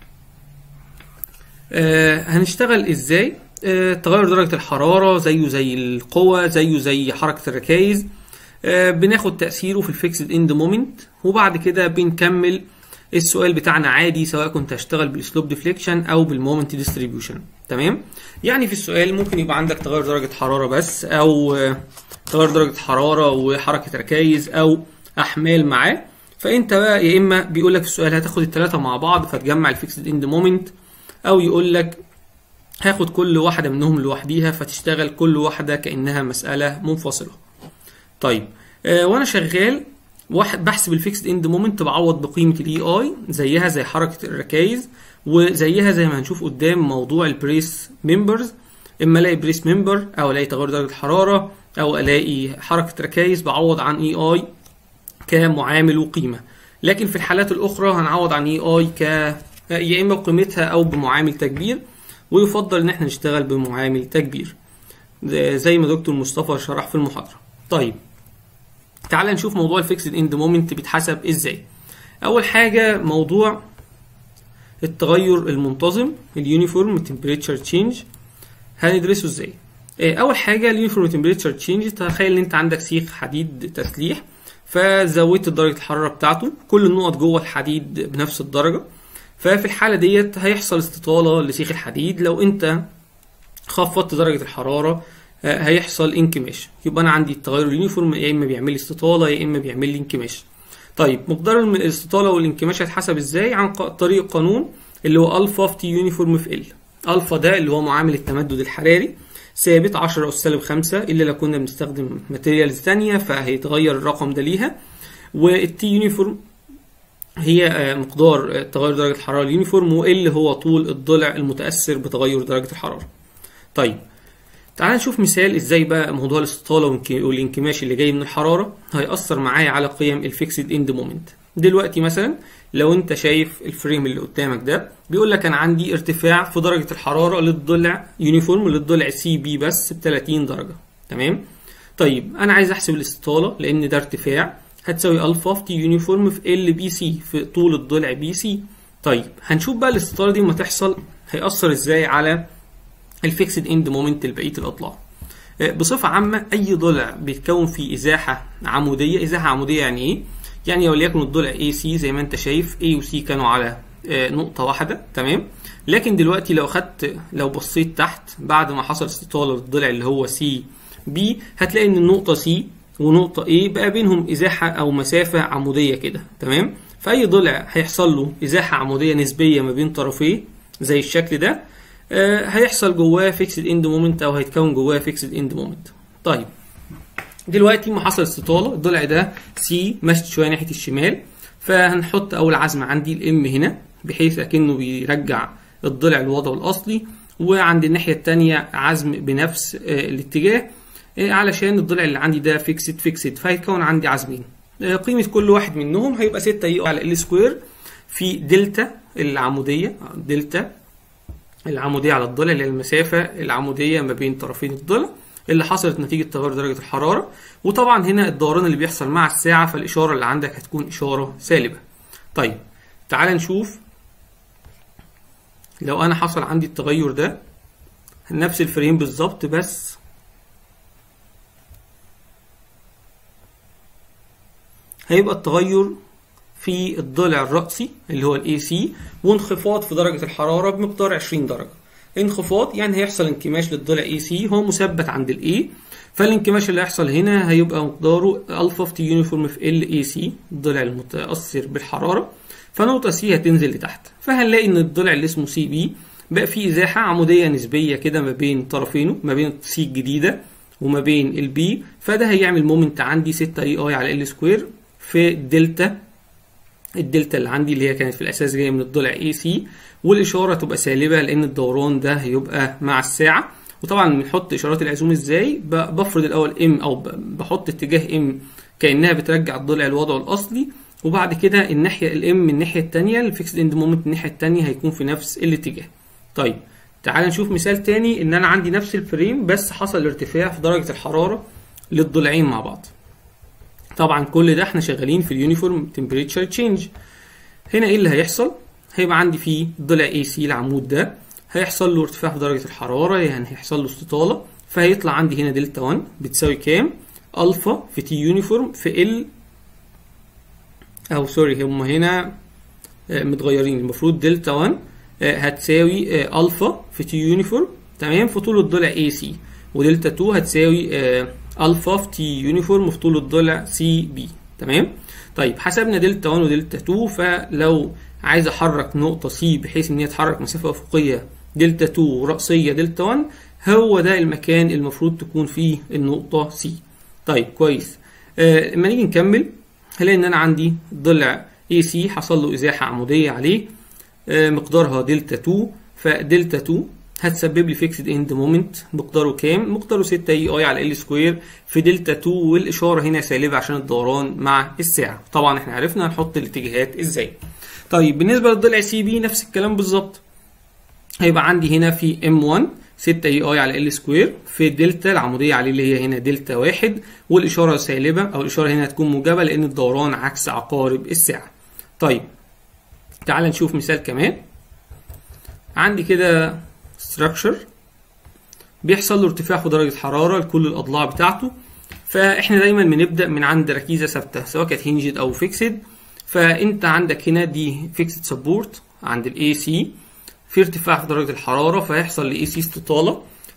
آه هنشتغل ازاي؟ آه تغير درجه الحراره زيه زي القوه، زيه زي حركه الركائز، آه بناخد تاثيره في الفيكسد اند مومنت، وبعد كده بنكمل السؤال بتاعنا عادي سواء كنت هشتغل بالسلوب ديفليكشن او بالمومنت ديستريبيوشن، تمام. يعني في السؤال ممكن يبقى عندك تغير درجه حراره بس، او تغير درجه حراره وحركه ركايز، او احمال معاه. فانت بقى يا اما بيقول لك في السؤال هتاخد الثلاثه مع بعض فتجمع الفيكسد اند مومنت، او يقول لك هاخد كل واحده منهم لوحديها فتشتغل كل واحده كانها مساله منفصله. طيب آه وانا شغال واحد بحسب الفيكسد اند مومنت بعوض بقيمه الاي اي زيها زي حركه الركايز، وزيها زي ما هنشوف قدام موضوع البريس ممبرز. اما الاقي بريس ممبر او الاقي تغير درجه حراره او الاقي حركه ركايز بعوض عن اي اي كمعامل وقيمه، لكن في الحالات الاخرى هنعوض عن اي اي ك يا اما بقيمتها او بمعامل تكبير، ويفضل ان احنا نشتغل بمعامل تكبير زي ما دكتور مصطفى شرح في المحاضره. طيب تعال نشوف موضوع الفيكسد اند مومنت بيتحسب ازاي. اول حاجه موضوع التغير المنتظم اليونيفورم تمبريتشر تشينج هندرسه ازاي. اول حاجه اليونيفورم تمبريتشر تشينج، تخيل ان انت عندك سيخ حديد تسليح فزودت درجه الحراره بتاعته، كل النقط جوه الحديد بنفس الدرجه، ففي الحاله ديت هيحصل استطاله لسيخ الحديد. لو انت خفضت درجة الحرارة هيحصل انكماش. يبقى انا عندي التغير اليونيفورم يا اما بيعمل لي استطالة يا اما بيعمل لي انكماش. طيب مقدار الاستطالة والانكماش هيتحسب ازاي؟ عن طريق قانون اللي هو الفا في تي يونيفورم في ال. الفا ده اللي هو معامل التمدد الحراري ثابت عشرة أس سالب خمسة، الا لو كنا بنستخدم ماتيريالز ثانيه فهيتغير الرقم ده ليها. والتي يونيفورم هي مقدار تغير درجة الحرارة اليونيفورم، وال هو طول الضلع المتأثر بتغير درجة الحرارة. طيب تعال نشوف مثال ازاي بقى موضوع الاستطالة والانكماش اللي جاي من الحرارة هيأثر معايا على قيم الفيكسد اند مومنت. دلوقتي مثلا لو انت شايف الفريم اللي قدامك ده بيقول لك انا عندي ارتفاع في درجة الحرارة للضلع يونيفورم للضلع سي بي بس ب ثلاثين درجة، تمام؟ طيب انا عايز احسب الاستطالة لان ده ارتفاع، هتساوي الفا في تي يونيفورم في ال بي سي في طول الضلع بي سي. طيب هنشوف بقى الاستطالة دي لما تحصل هيأثر ازاي على الفيكسد اند مومنت لبقيه الاضلاع. بصفه عامه اي ضلع بيتكون فيه ازاحه عموديه. ازاحه عموديه يعني ايه؟ يعني وليكن الضلع اي سي زي ما انت شايف A و C كانوا على نقطه واحده، تمام؟ لكن دلوقتي لو خدت لو بصيت تحت بعد ما حصل استطاله للضلع اللي هو سي بي هتلاقي ان النقطه سي ونقطه A بقى بينهم ازاحه او مسافه عموديه كده، تمام؟ فاي ضلع هيحصل له ازاحه عموديه نسبيه ما بين طرفيه زي الشكل ده آه هيحصل جواه فيكسد اند مومنت او هيتكون جواه فيكسد اند مومنت. طيب دلوقتي ما حصل استطاله الضلع ده سي ماشي شويه ناحيه الشمال، فهنحط اول عزم عندي الام هنا بحيث اكنه بيرجع الضلع لوضعه الاصلي، وعند الناحيه الثانيه عزم بنفس آه الاتجاه آه علشان الضلع اللي عندي ده فيكسد فيكسد فهيتكون عندي عزمين. آه قيمه كل واحد منهم هيبقى ستة اي على ال سكوير في دلتا العموديه، دلتا العمودية على الضلع اللي هي المسافة العمودية ما بين طرفين الضلع اللي حصلت نتيجة تغير درجة الحرارة. وطبعا هنا الدوران اللي بيحصل مع الساعة فالإشارة اللي عندك هتكون إشارة سالبة. طيب تعال نشوف لو أنا حصل عندي التغير ده نفس الفريم بالظبط، بس هيبقى التغير في الضلع الرأسي اللي هو الاي سي وانخفاض في درجة الحرارة بمقدار عشرين درجة. انخفاض يعني هيحصل انكماش للضلع اي سي هو مثبت عند الاي، فالانكماش اللي هيحصل هنا هيبقى مقداره الفا في تي يونيفورم في ال اي سي الضلع المتأثر بالحرارة، فنقطة سي هتنزل لتحت، فهنلاقي ان الضلع اللي اسمه سي بي بقى فيه ازاحة عمودية نسبية كده ما بين طرفينه ما بين السي الجديدة وما بين البي، فده هيعمل مومنت عندي ستة اي اي على ال سكوير في دلتا الدلتا اللي عندي اللي هي كانت في الاساس جايه من الضلع اي سي، والاشاره تبقى سالبه لان الدوران ده هيبقى مع الساعه. وطبعا بنحط اشارات العزوم ازاي؟ بفرض الاول ام او بحط اتجاه ام كانها بترجع الضلع لوضعه الاصلي، وبعد كده الناحيه الام من الناحيه الثانيه الفيكسد اند مومنت الناحيه الثانيه هيكون في نفس الاتجاه. طيب تعال نشوف مثال تاني ان انا عندي نفس الفريم بس حصل ارتفاع في درجه الحراره للضلعين مع بعض. طبعا كل ده احنا شغالين في اليونيفورم تمبريتشر تشينج. هنا ايه اللي هيحصل؟ هيبقى عندي فيه ضلع اي سي العمود ده هيحصل له ارتفاع في درجه الحراره، يعني هيحصل له استطاله، فهيطلع عندي هنا دلتا واحد بتساوي كام؟ الفا في تي يونيفورم في ال او سوري هم هنا متغيرين، المفروض دلتا واحد هتساوي الفا في تي يونيفورم تمام في طول الضلع اي سي، ودلتا اتنين هتساوي الفا في تي يونيفورم في طول الضلع سي بي، تمام؟ طيب حسبنا دلتا واحد ودلتا اتنين، فلو عايز احرك نقطه سي بحيث ان هي تتحرك مسافه افقيه دلتا اتنين ورأسيه دلتا واحد، هو ده المكان المفروض تكون فيه النقطه سي. طيب كويس. آه لما نيجي نكمل هلاقي ان انا عندي ضلع اي سي حصل له ازاحه عموديه عليه آه مقدارها دلتا اتنين، فدلتا اتنين هتسبب لي فيكسد اند مومنت مقداره كام؟ مقداره ستة اي اي على ال سكوير في دلتا اتنين، والاشاره هنا سالبه عشان الدوران مع الساعه. طبعا احنا عرفنا هنحط الاتجاهات ازاي. طيب بالنسبه للضلع سي بي نفس الكلام بالظبط، هيبقى عندي هنا في ام واحد ستة اي اي على ال سكوير في دلتا العموديه عليه اللي هي هنا دلتا واحد، والاشاره سالبه او الاشاره هنا هتكون موجبه لان الدوران عكس عقارب الساعه. طيب تعال نشوف مثال كمان. عندي كده ستراكشر بيحصل له ارتفاع في درجه حراره لكل الاضلاع بتاعته، فاحنا دايما بنبدا من عند ركيزه ثابته سواء كانت هينجد او فيكسد. فانت عندك هنا دي فيكسد سبورت عند الاي سي في ارتفاع في درجه الحراره، فيحصل لاي سي استطاله،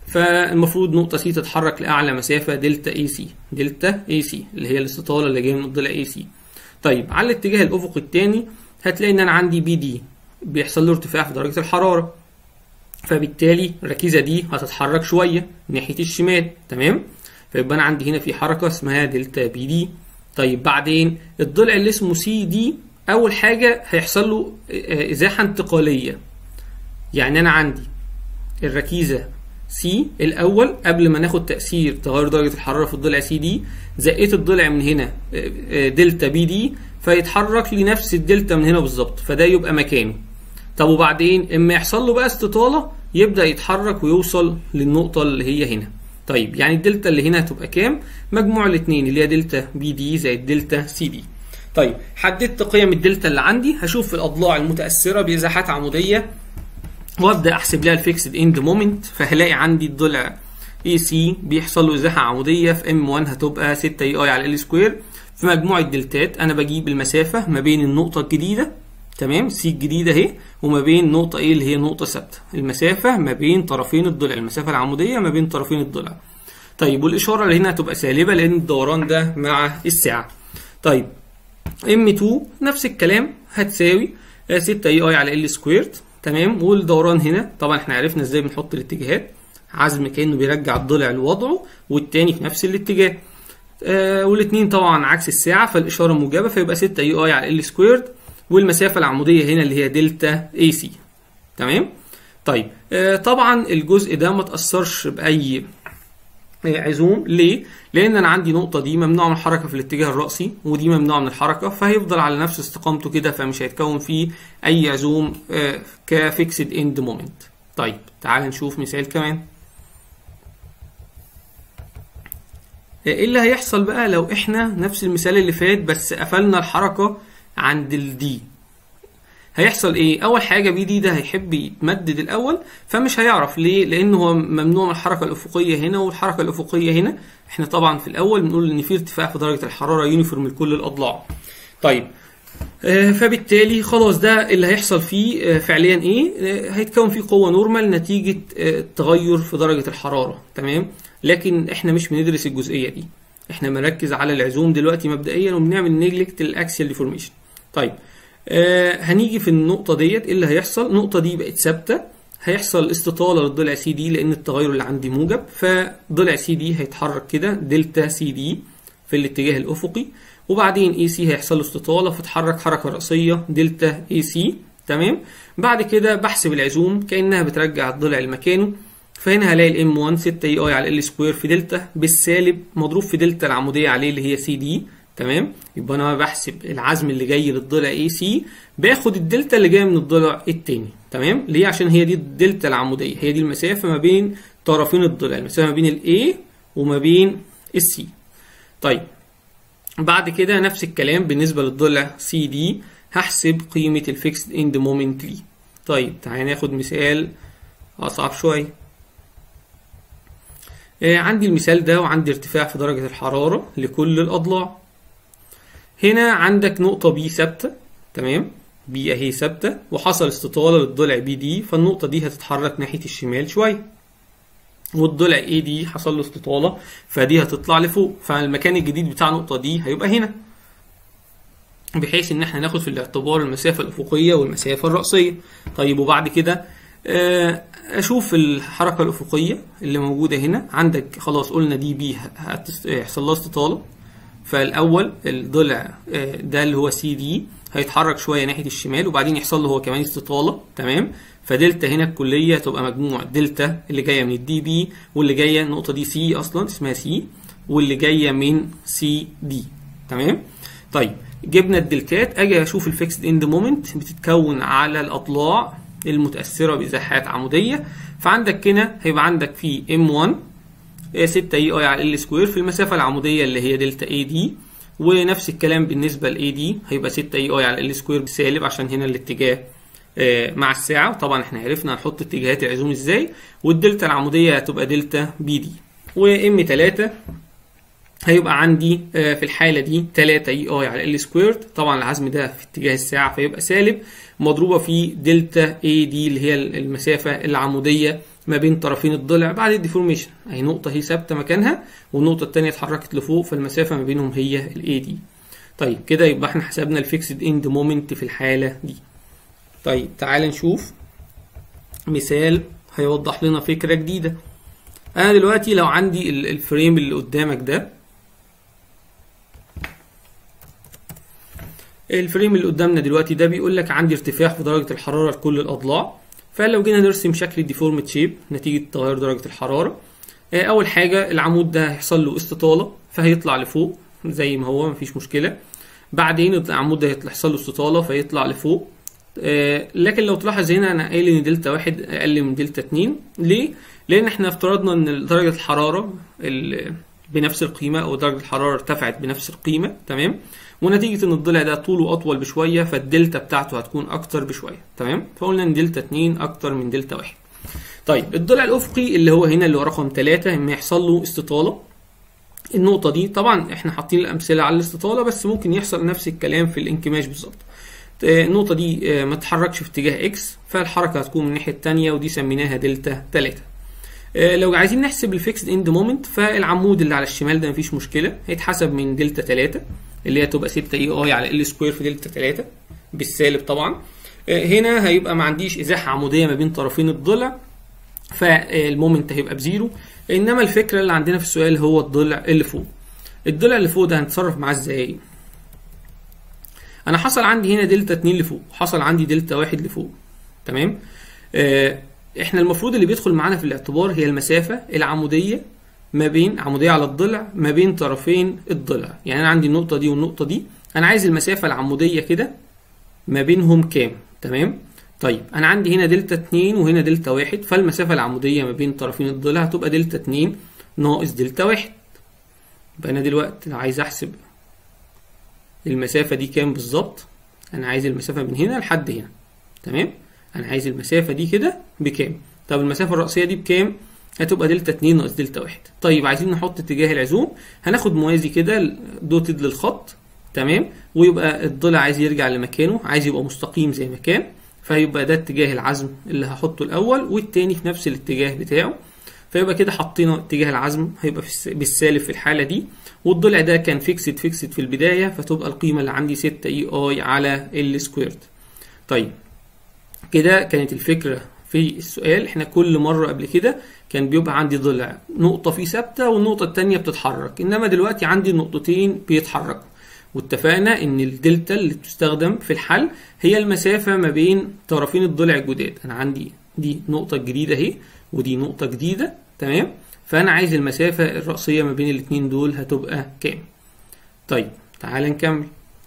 فالمفروض نقطة سي تتحرك لأعلى مسافة دلتا اي سي، دلتا اي سي اللي هي الاستطالة اللي جاية من الضلع اي سي. طيب على الاتجاه الأفقي الثاني هتلاقي إن أنا عندي بي دي بيحصل له ارتفاع في درجة الحرارة، فبالتالي الركيزة دي هتتحرك شوية ناحية الشمال، تمام؟ فيبقى أنا عندي هنا في حركة اسمها دلتا بي دي. طيب بعدين الضلع اللي اسمه سي دي أول حاجة هيحصل له إزاحة انتقالية، يعني أنا عندي الركيزة سي الأول قبل ما ناخد تأثير تغير درجة الحرارة في الضلع سي دي، زقيت الضلع من هنا دلتا بي دي فيتحرك لنفس الدلتا من هنا بالظبط، فده يبقى مكانه. طب وبعدين اما يحصل له بقى استطالة يبدأ يتحرك ويوصل للنقطة اللي هي هنا. طيب يعني الدلتا اللي هنا هتبقى كام؟ مجموع الاثنين اللي هي دلتا بي دي زائد دلتا سي دي. طيب حددت قيم الدلتا اللي عندي، هشوف في الأضلاع المتأثرة بإزاحات عمودية وابدا احسب لها الفيكسد اند مومنت، فهلاقي عندي الضلع اي سي بيحصل له ازاحه عموديه في ام واحد هتبقى ستة اي اي على ال سكوير. في مجموع الدلتات انا بجيب المسافه ما بين النقطه الجديده، تمام، سي الجديده اهي، وما بين نقطه ايه اللي هي نقطه ثابته، المسافه ما بين طرفين الضلع، المسافه العموديه ما بين طرفين الضلع. طيب والاشاره اللي هنا هتبقى سالبه لان الدوران ده مع السعه. طيب ام اتنين نفس الكلام هتساوي ستة اي اي على ال سكوير، تمام، والدوران هنا طبعا احنا عرفنا ازاي بنحط الاتجاهات، عزم كانه بيرجع الضلع لوضعه والتاني في نفس الاتجاه، آه والاثنين طبعا عكس الساعه فالاشاره موجبه، فيبقى ستة اي اي على ال سكويرد، والمسافه العموديه هنا اللي هي دلتا اي سي، تمام. طيب آه طبعا الجزء ده ما تاثرش باي عزوم، ليه؟ لان انا عندي نقطه دي ممنوعه من الحركه في الاتجاه الرأسي ودي ممنوعه من الحركه، فهيفضل على نفس استقامته كده، فمش هيتكون فيه اي عزوم كفيكسد اند مومنت. طيب تعال نشوف مثال كمان. ايه اللي هيحصل بقى لو احنا نفس المثال اللي فات بس قفلنا الحركه عند الدي؟ هيحصل ايه؟ اول حاجه بي دي ده هيحب يتمدد الاول فمش هيعرف، ليه؟ لانه هو ممنوع من الحركه الافقيه هنا والحركه الافقيه هنا. احنا طبعا في الاول بنقول ان في ارتفاع في درجه الحراره يونيفورم لكل الاضلاع. طيب آه فبالتالي خلاص ده اللي هيحصل فيه آه فعليا ايه؟ آه هيتكون فيه قوه نورمال نتيجه آه تغير في درجه الحراره، تمام. لكن احنا مش بندرس الجزئيه دي، احنا بنركز على العزوم دلوقتي مبدئيا وبنعمل نيجلكت الاكسيال ديفورميشن. طيب آه هنيجي في النقطة ديت ايه اللي هيحصل؟ النقطة دي بقت ثابتة، هيحصل استطالة للضلع سي دي لأن التغير اللي عندي موجب، فضلع سي دي هيتحرك كده دلتا سي دي في الاتجاه الأفقي، وبعدين اي سي هيحصل له استطالة فتحرك حركة رأسية دلتا اي سي، تمام. بعد كده بحسب العزوم كأنها بترجع الضلع لمكانه، فهنا هلاقي الام واحد ستة اي اي على ال سكوير في دلتا بالسالب مضروب في دلتا العمودية عليه اللي هي سي دي، تمام. يبقى انا بحسب العزم اللي جاي للضلع اي سي باخد الدلتا اللي جايه من الضلع التاني، تمام. ليه؟ عشان هي دي الدلتا العموديه، هي دي المسافه ما بين طرفين الضلع، المسافه ما بين الاي وما بين السي. طيب بعد كده نفس الكلام بالنسبه للضلع سي دي، هحسب قيمه الفيكسد اند مومنت ليه. طيب تعالى ناخد مثال اصعب شويه. آه عندي المثال ده وعندي ارتفاع في درجه الحراره لكل الاضلاع. هنا عندك نقطة بي ثابتة، تمام، بي اهي ثابتة، وحصل استطالة للضلع بي دي، فالنقطة دي هتتحرك ناحية الشمال شوية، والضلع اي دي حصل له استطالة فدي هتطلع لفوق، فالمكان الجديد بتاع النقطة دي هيبقى هنا، بحيث ان احنا ناخد في الاعتبار المسافة الأفقية والمسافة الرأسية. طيب وبعد كده اشوف الحركة الأفقية اللي موجودة هنا، عندك خلاص قلنا دي بي هيحصل لها استطالة، فالاول الضلع ده اللي هو سي دي هيتحرك شويه ناحيه الشمال وبعدين يحصل له هو كمان استطاله، تمام. فدلتا هنا الكليه تبقى مجموع دلتا اللي جايه من الدي بي واللي جايه النقطه دي سي اصلا اسمها سي، واللي جايه من سي دي، تمام. طيب جبنا الدلتات، اجي اشوف الفيكسد اند مومنت بتتكون على الاضلاع المتاثره بازاحات عموديه. فعندك هنا هيبقى عندك في ام واحد ستة اي اي على ال سكوير في المسافه العموديه اللي هي دلتا اي دي، ونفس الكلام بالنسبه لاي دي هيبقى ستة اي اي على ال سكوير بسالب عشان هنا الاتجاه مع الساعه، وطبعا احنا عرفنا هنحط اتجاهات العزوم ازاي، والدلتا العموديه هتبقى دلتا بي دي. وام ثلاثة هيبقى عندي في الحاله دي ثلاثة اي اي على ال سكوير، طبعا العزم ده في اتجاه الساعه فيبقى سالب، مضروبه في دلتا اي دي اللي هي المسافه العموديه ما بين طرفين الضلع بعد الديفورميشن. اهي نقطه هي ثابته مكانها والنقطه الثانيه اتحركت لفوق، فالمسافه ما بينهم هي الاي دي. طيب كده يبقى احنا حسبنا الفيكسد اند مومنت في الحاله دي. طيب تعال نشوف مثال هيوضح لنا فكره جديده. انا دلوقتي لو عندي الفريم اللي قدامك ده، الفريم اللي قدامنا دلوقتي ده بيقول لك عندي ارتفاع في درجه الحراره لكل الاضلاع. فلو جينا نرسم شكل الديفورمد شيب نتيجه تغير درجه الحراره، اول حاجه العمود ده هيحصل له استطاله فهيطلع لفوق زي ما هو مفيش مشكله. بعدين العمود ده هيحصل له استطاله فيطلع لفوق. لكن لو تلاحظ هنا انا قايل ان دلتا واحد اقل من دلتا اتنين. ليه؟ لان احنا افترضنا ان درجه الحراره بنفس القيمه او درجه الحراره ارتفعت بنفس القيمه، تمام؟ ونتيجه ان الضلع ده طوله اطول بشويه فالدلتا بتاعته هتكون اكتر بشويه، تمام؟ فقلنا ان دلتا اتنين اكتر من دلتا واحد. طيب الضلع الافقي اللي هو هنا اللي هو رقم تلاتة لما يحصل له استطاله، النقطه دي طبعا احنا حاطين الامثله على الاستطاله بس ممكن يحصل نفس الكلام في الانكماش بالظبط. النقطه دي ما تتحركش في اتجاه اكس فالحركه هتكون من الناحيه الثانيه ودي سميناها دلتا تلاتة. لو عايزين نحسب الفيكسد اند مومنت فالعمود اللي على الشمال ده مفيش مشكله هيتحسب من دلتا تلاتة اللي هي تبقى ستة اي اي على ال سكوير في دلتا تلاتة بالسالب طبعا. هنا هيبقى ما عنديش ازاحه عموديه ما بين طرفين الضلع فالمومنت هيبقى بزيرو. انما الفكره اللي عندنا في السؤال هو الضلع اللي فوق. الضلع اللي فوق ده هنتصرف معاه ازاي؟ انا حصل عندي هنا دلتا اتنين لفوق وحصل عندي دلتا واحد لفوق، تمام؟ آه احنا المفروض اللي بيدخل معانا في الاعتبار هي المسافه العموديه ما بين عموديه على الضلع ما بين طرفين الضلع. يعني انا عندي النقطه دي والنقطه دي، انا عايز المسافه العموديه كده ما بينهم كام، تمام؟ طيب انا عندي هنا دلتا اتنين وهنا دلتا واحد، فالمسافه العموديه ما بين طرفين الضلع هتبقى دلتا اتنين ناقص دلتا واحد. يبقى انا دلوقتي لو عايز احسب المسافه دي كام بالظبط، انا عايز المسافه من هنا لحد هنا، تمام؟ انا عايز المسافه دي كده بكام؟ طب المسافه الرئيسيه دي بكام؟ هتبقى دلتا اتنين ناقص دلتا واحد. طيب عايزين نحط اتجاه العزوم، هناخد موازي كده دوتد للخط، تمام؟ ويبقى الضلع عايز يرجع لمكانه، عايز يبقى مستقيم زي ما كان، فيبقى ده اتجاه العزم اللي هحطه الاول والتاني في نفس الاتجاه بتاعه. فيبقى كده حطينا اتجاه العزم هيبقى بالسالب في الحاله دي، والضلع ده كان فيكسد فيكسد في البدايه فتبقى القيمه اللي عندي ستة اي اي على ال سكويرد. طيب كده كانت الفكره في السؤال. احنا كل مره قبل كده كان بيبقى عندي ضلع نقطه فيه ثابته والنقطه الثانيه بتتحرك، انما دلوقتي عندي نقطتين بيتحركوا. واتفقنا ان الدلتا اللي بتستخدم في الحل هي المسافه ما بين طرفين الضلع الجداد. انا عندي دي نقطه جديده اهي ودي نقطه جديده، تمام؟ فانا عايز المسافه الرئيسيه ما بين الاثنين دول هتبقى كام. طيب تعال نكمل.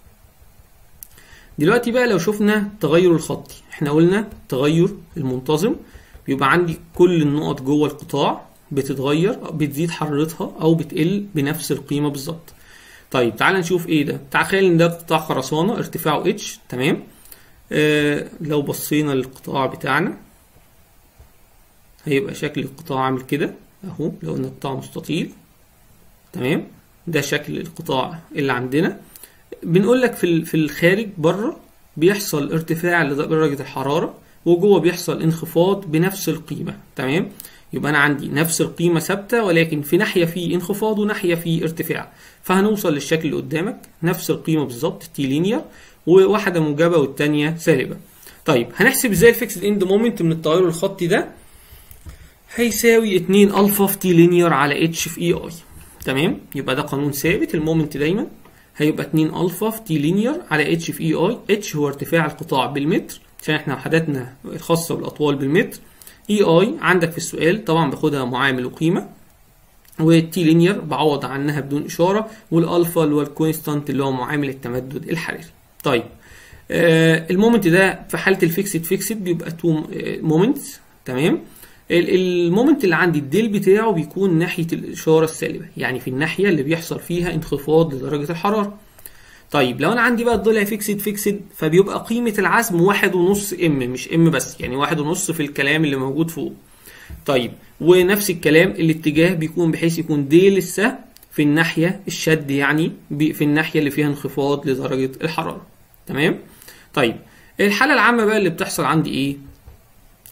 دلوقتي بقى لو شفنا التغير الخطي، احنا قلنا التغير المنتظم بيبقى عندي كل النقط جوه القطاع بتتغير، بتزيد حرارتها او بتقل بنفس القيمه بالظبط. طيب تعال نشوف ايه ده. تخيل ان ده قطاع خرسانه ارتفاعه اتش، تمام؟ آه لو بصينا للقطاع بتاعنا هيبقى شكل القطاع عامل كده اهو. لو ان القطاع مستطيل، تمام؟ ده شكل القطاع اللي عندنا. بنقول لك في في الخارج بره بيحصل ارتفاع لدرجه الحراره وجوه بيحصل انخفاض بنفس القيمه، تمام؟ يبقى انا عندي نفس القيمه ثابته ولكن في ناحيه فيه انخفاض وناحيه فيه ارتفاع، فهنوصل للشكل اللي قدامك نفس القيمه بالظبط تي لينير وواحده موجبه والثانيه سالبه. طيب هنحسب ازاي الفيكسد اند مومنت من التغير الخطي ده؟ هيساوي اتنين الفا في تي لينير على اتش في اي اي، تمام؟ يبقى ده قانون ثابت المومنت دايما هيبقى اتنين الفا في تي لينير على اتش في اي اي. اتش هو ارتفاع القطاع بالمتر عشان احنا وحداتنا الخاصه بالاطوال بالمتر. اي اي عندك في السؤال طبعا باخدها معامل وقيمه، والتي لينير بعوض عنها بدون اشاره، والالفا اللي هو الكونستانت اللي هو معامل التمدد الحراري. طيب آه المومنت ده في حاله الفيكسد فيكسد بيبقى تو مومنتس، تمام؟ المومنت اللي عندي الديل بتاعه بيكون ناحيه الاشاره السالبه، يعني في الناحيه اللي بيحصل فيها انخفاض لدرجه الحراره. طيب لو انا عندي بقى الضلع فيكسد فيكسد فبيبقى قيمه العزم واحد ونص ام، مش ام بس، يعني واحد ونص في الكلام اللي موجود فوق. طيب ونفس الكلام الاتجاه بيكون بحيث يكون ديل السهم في الناحيه الشد، يعني في الناحيه اللي فيها انخفاض لدرجه الحراره، تمام؟ طيب الحاله العامه بقى اللي بتحصل عندي ايه؟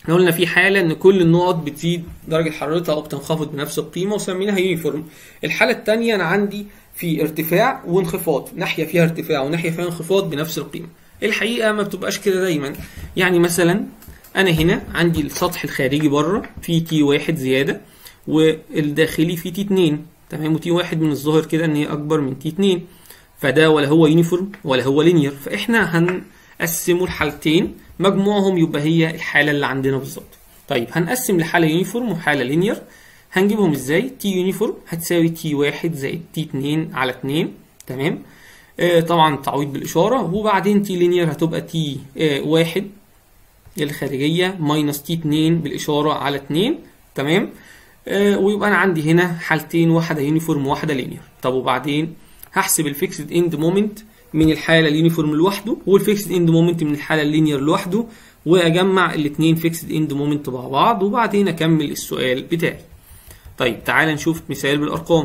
احنا قلنا في حاله ان كل النقط بتزيد درجه حرارتها او بتنخفض بنفس القيمه وسميناها يونيفورم. الحاله الثانيه انا عندي في ارتفاع وانخفاض، ناحيه فيها ارتفاع وناحيه فيها انخفاض بنفس القيمه. الحقيقه ما بتبقاش كده دايما. يعني مثلا انا هنا عندي السطح الخارجي بره فيه تي واحد زياده والداخلي فيه تي اتنين، تمام، وتي واحد من الظاهر كده ان هي اكبر من تي اتنين، فده ولا هو يونيفورم ولا هو لينير. فاحنا هنقسمه لحالتين مجموعهم يبقى هي الحاله اللي عندنا بالظبط. طيب هنقسم لحاله يونيفورم وحاله لينير. هنجيبهم ازاي؟ تي يونيفورم هتساوي تي واحد زائد تي اتنين على اتنين، تمام، آه طبعا تعويض بالاشاره. وبعدين تي لينير هتبقى تي آه واحد الخارجيه ماينس تي اتنين بالاشاره على اتنين، تمام. آه ويبقى انا عندي هنا حالتين، واحده يونيفورم وواحده لينير. طب وبعدين هحسب الفيكسد اند مومنت من الحاله اليونيفورم لوحده والفيكسد اند مومنت من الحاله اللينير لوحده، واجمع الاثنين فيكسد اند مومنت مع بعض، وبعدين اكمل السؤال بتاعي. طيب تعال نشوف مثال بالارقام.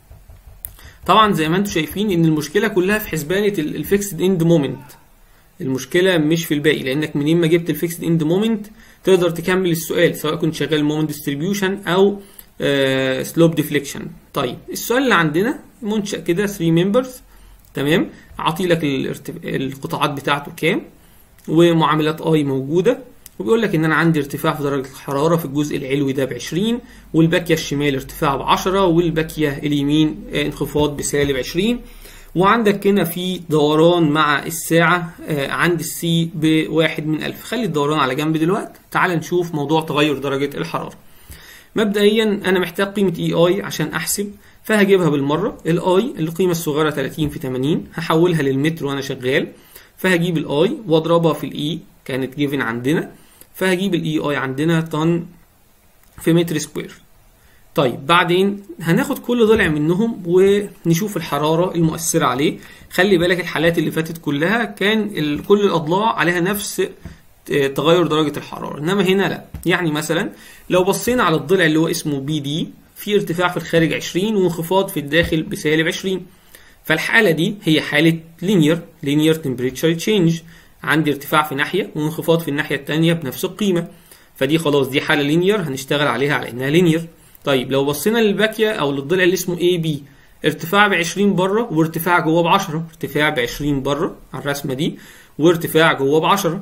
طبعا زي ما انتم شايفين ان المشكله كلها في حسبانه الفيكسد اند مومنت، المشكله مش في الباقي، لانك منين ما جبت الفيكسد اند مومنت تقدر تكمل السؤال سواء كنت شغال مومنت ديستريبيوشن او سلوب ديفليكشن. طيب السؤال اللي عندنا منشأ كده ثلاثة ممبرز، تمام، عاطي لك القطاعات بتاعته كام ومعاملات اي موجوده، وبيقول لك ان انا عندي ارتفاع في درجه الحراره في الجزء العلوي ده ب عشرين، والباكيه الشمال ارتفاع ب عشرة، والباكيه اليمين انخفاض بسالب عشرين، وعندك هنا في دوران مع الساعه عند السي بواحد من ألف. خلي الدوران على جنب دلوقتي، تعال نشوف موضوع تغير درجه الحراره. مبدئيا انا محتاج قيمه اي اي عشان احسب، فهجيبها بالمره. الاي القيمه الصغيره تلاتين في تمانين هحولها للمتر وانا شغال، فهجيب الاي واضربها في الاي، كانت جيفن عندنا، فهجيب الاي اي عندنا طن في متر سكوير. طيب بعدين هناخد كل ضلع منهم ونشوف الحراره المؤثره عليه. خلي بالك الحالات اللي فاتت كلها كان كل الاضلاع عليها نفس تغير درجه الحراره، انما هنا لا. يعني مثلا لو بصينا على الضلع اللي هو اسمه بي دي، في ارتفاع في الخارج عشرين وانخفاض في الداخل بسالب عشرين، فالحاله دي هي حاله لينير لينير تمبريتشر تشينج، عندي ارتفاع في ناحيه وانخفاض في الناحيه الثانيه بنفس القيمه، فدي خلاص دي حاله لينير هنشتغل عليها على انها لينير. طيب لو بصينا للباكيه او للضلع اللي اسمه اي بي، ارتفاع ب عشرين بره وارتفاع جوه ب عشرة، ارتفاع ب عشرين بره على الرسمه دي وارتفاع جوه ب عشرة.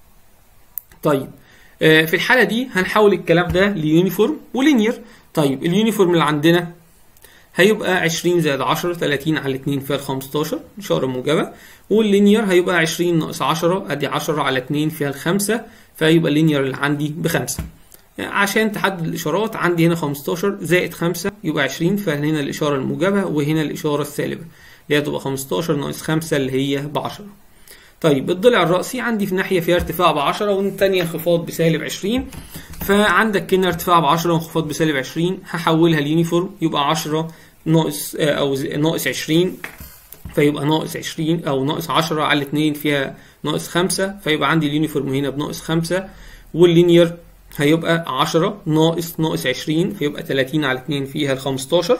طيب آه في الحاله دي هنحول الكلام ده ليونيفورم ولينير. طيب اليونيفورم اللي عندنا هيبقى عشرين زائد عشرة، تلاتين على اتنين فيها خمستاشر، اشاره موجبه، واللينير هيبقى عشرين ناقص عشرة، ادي عشرة على اتنين فيها الخمسة، فيبقى اللينير اللي عندي بخمسة. يعني عشان تحدد الاشارات عندي هنا خمستاشر زائد خمسة يبقى عشرين، فهنا الاشاره الموجبه وهنا الاشاره السالبه اللي هي تبقى خمستاشر ناقص خمسة اللي هي ب عشرة. طيب الضلع الرأسي عندي في ناحيه فيها ارتفاع ب عشرة والثانيه انخفاض بسالب عشرين، فعندك هنا ارتفاع ب عشرة وانخفاض بسالب عشرين، هحولها ليونيفورم يبقى عشرة ناقص او ناقص عشرين، فيبقى ناقص عشرين او ناقص عشرة على اتنين فيها ناقص خمسة، فيبقى عندي اليونيفورم هنا بناقص خمسة، واللينير هيبقى عشرة ناقص ناقص عشرين فيبقى تلاتين على اتنين فيها ال خمستاشر،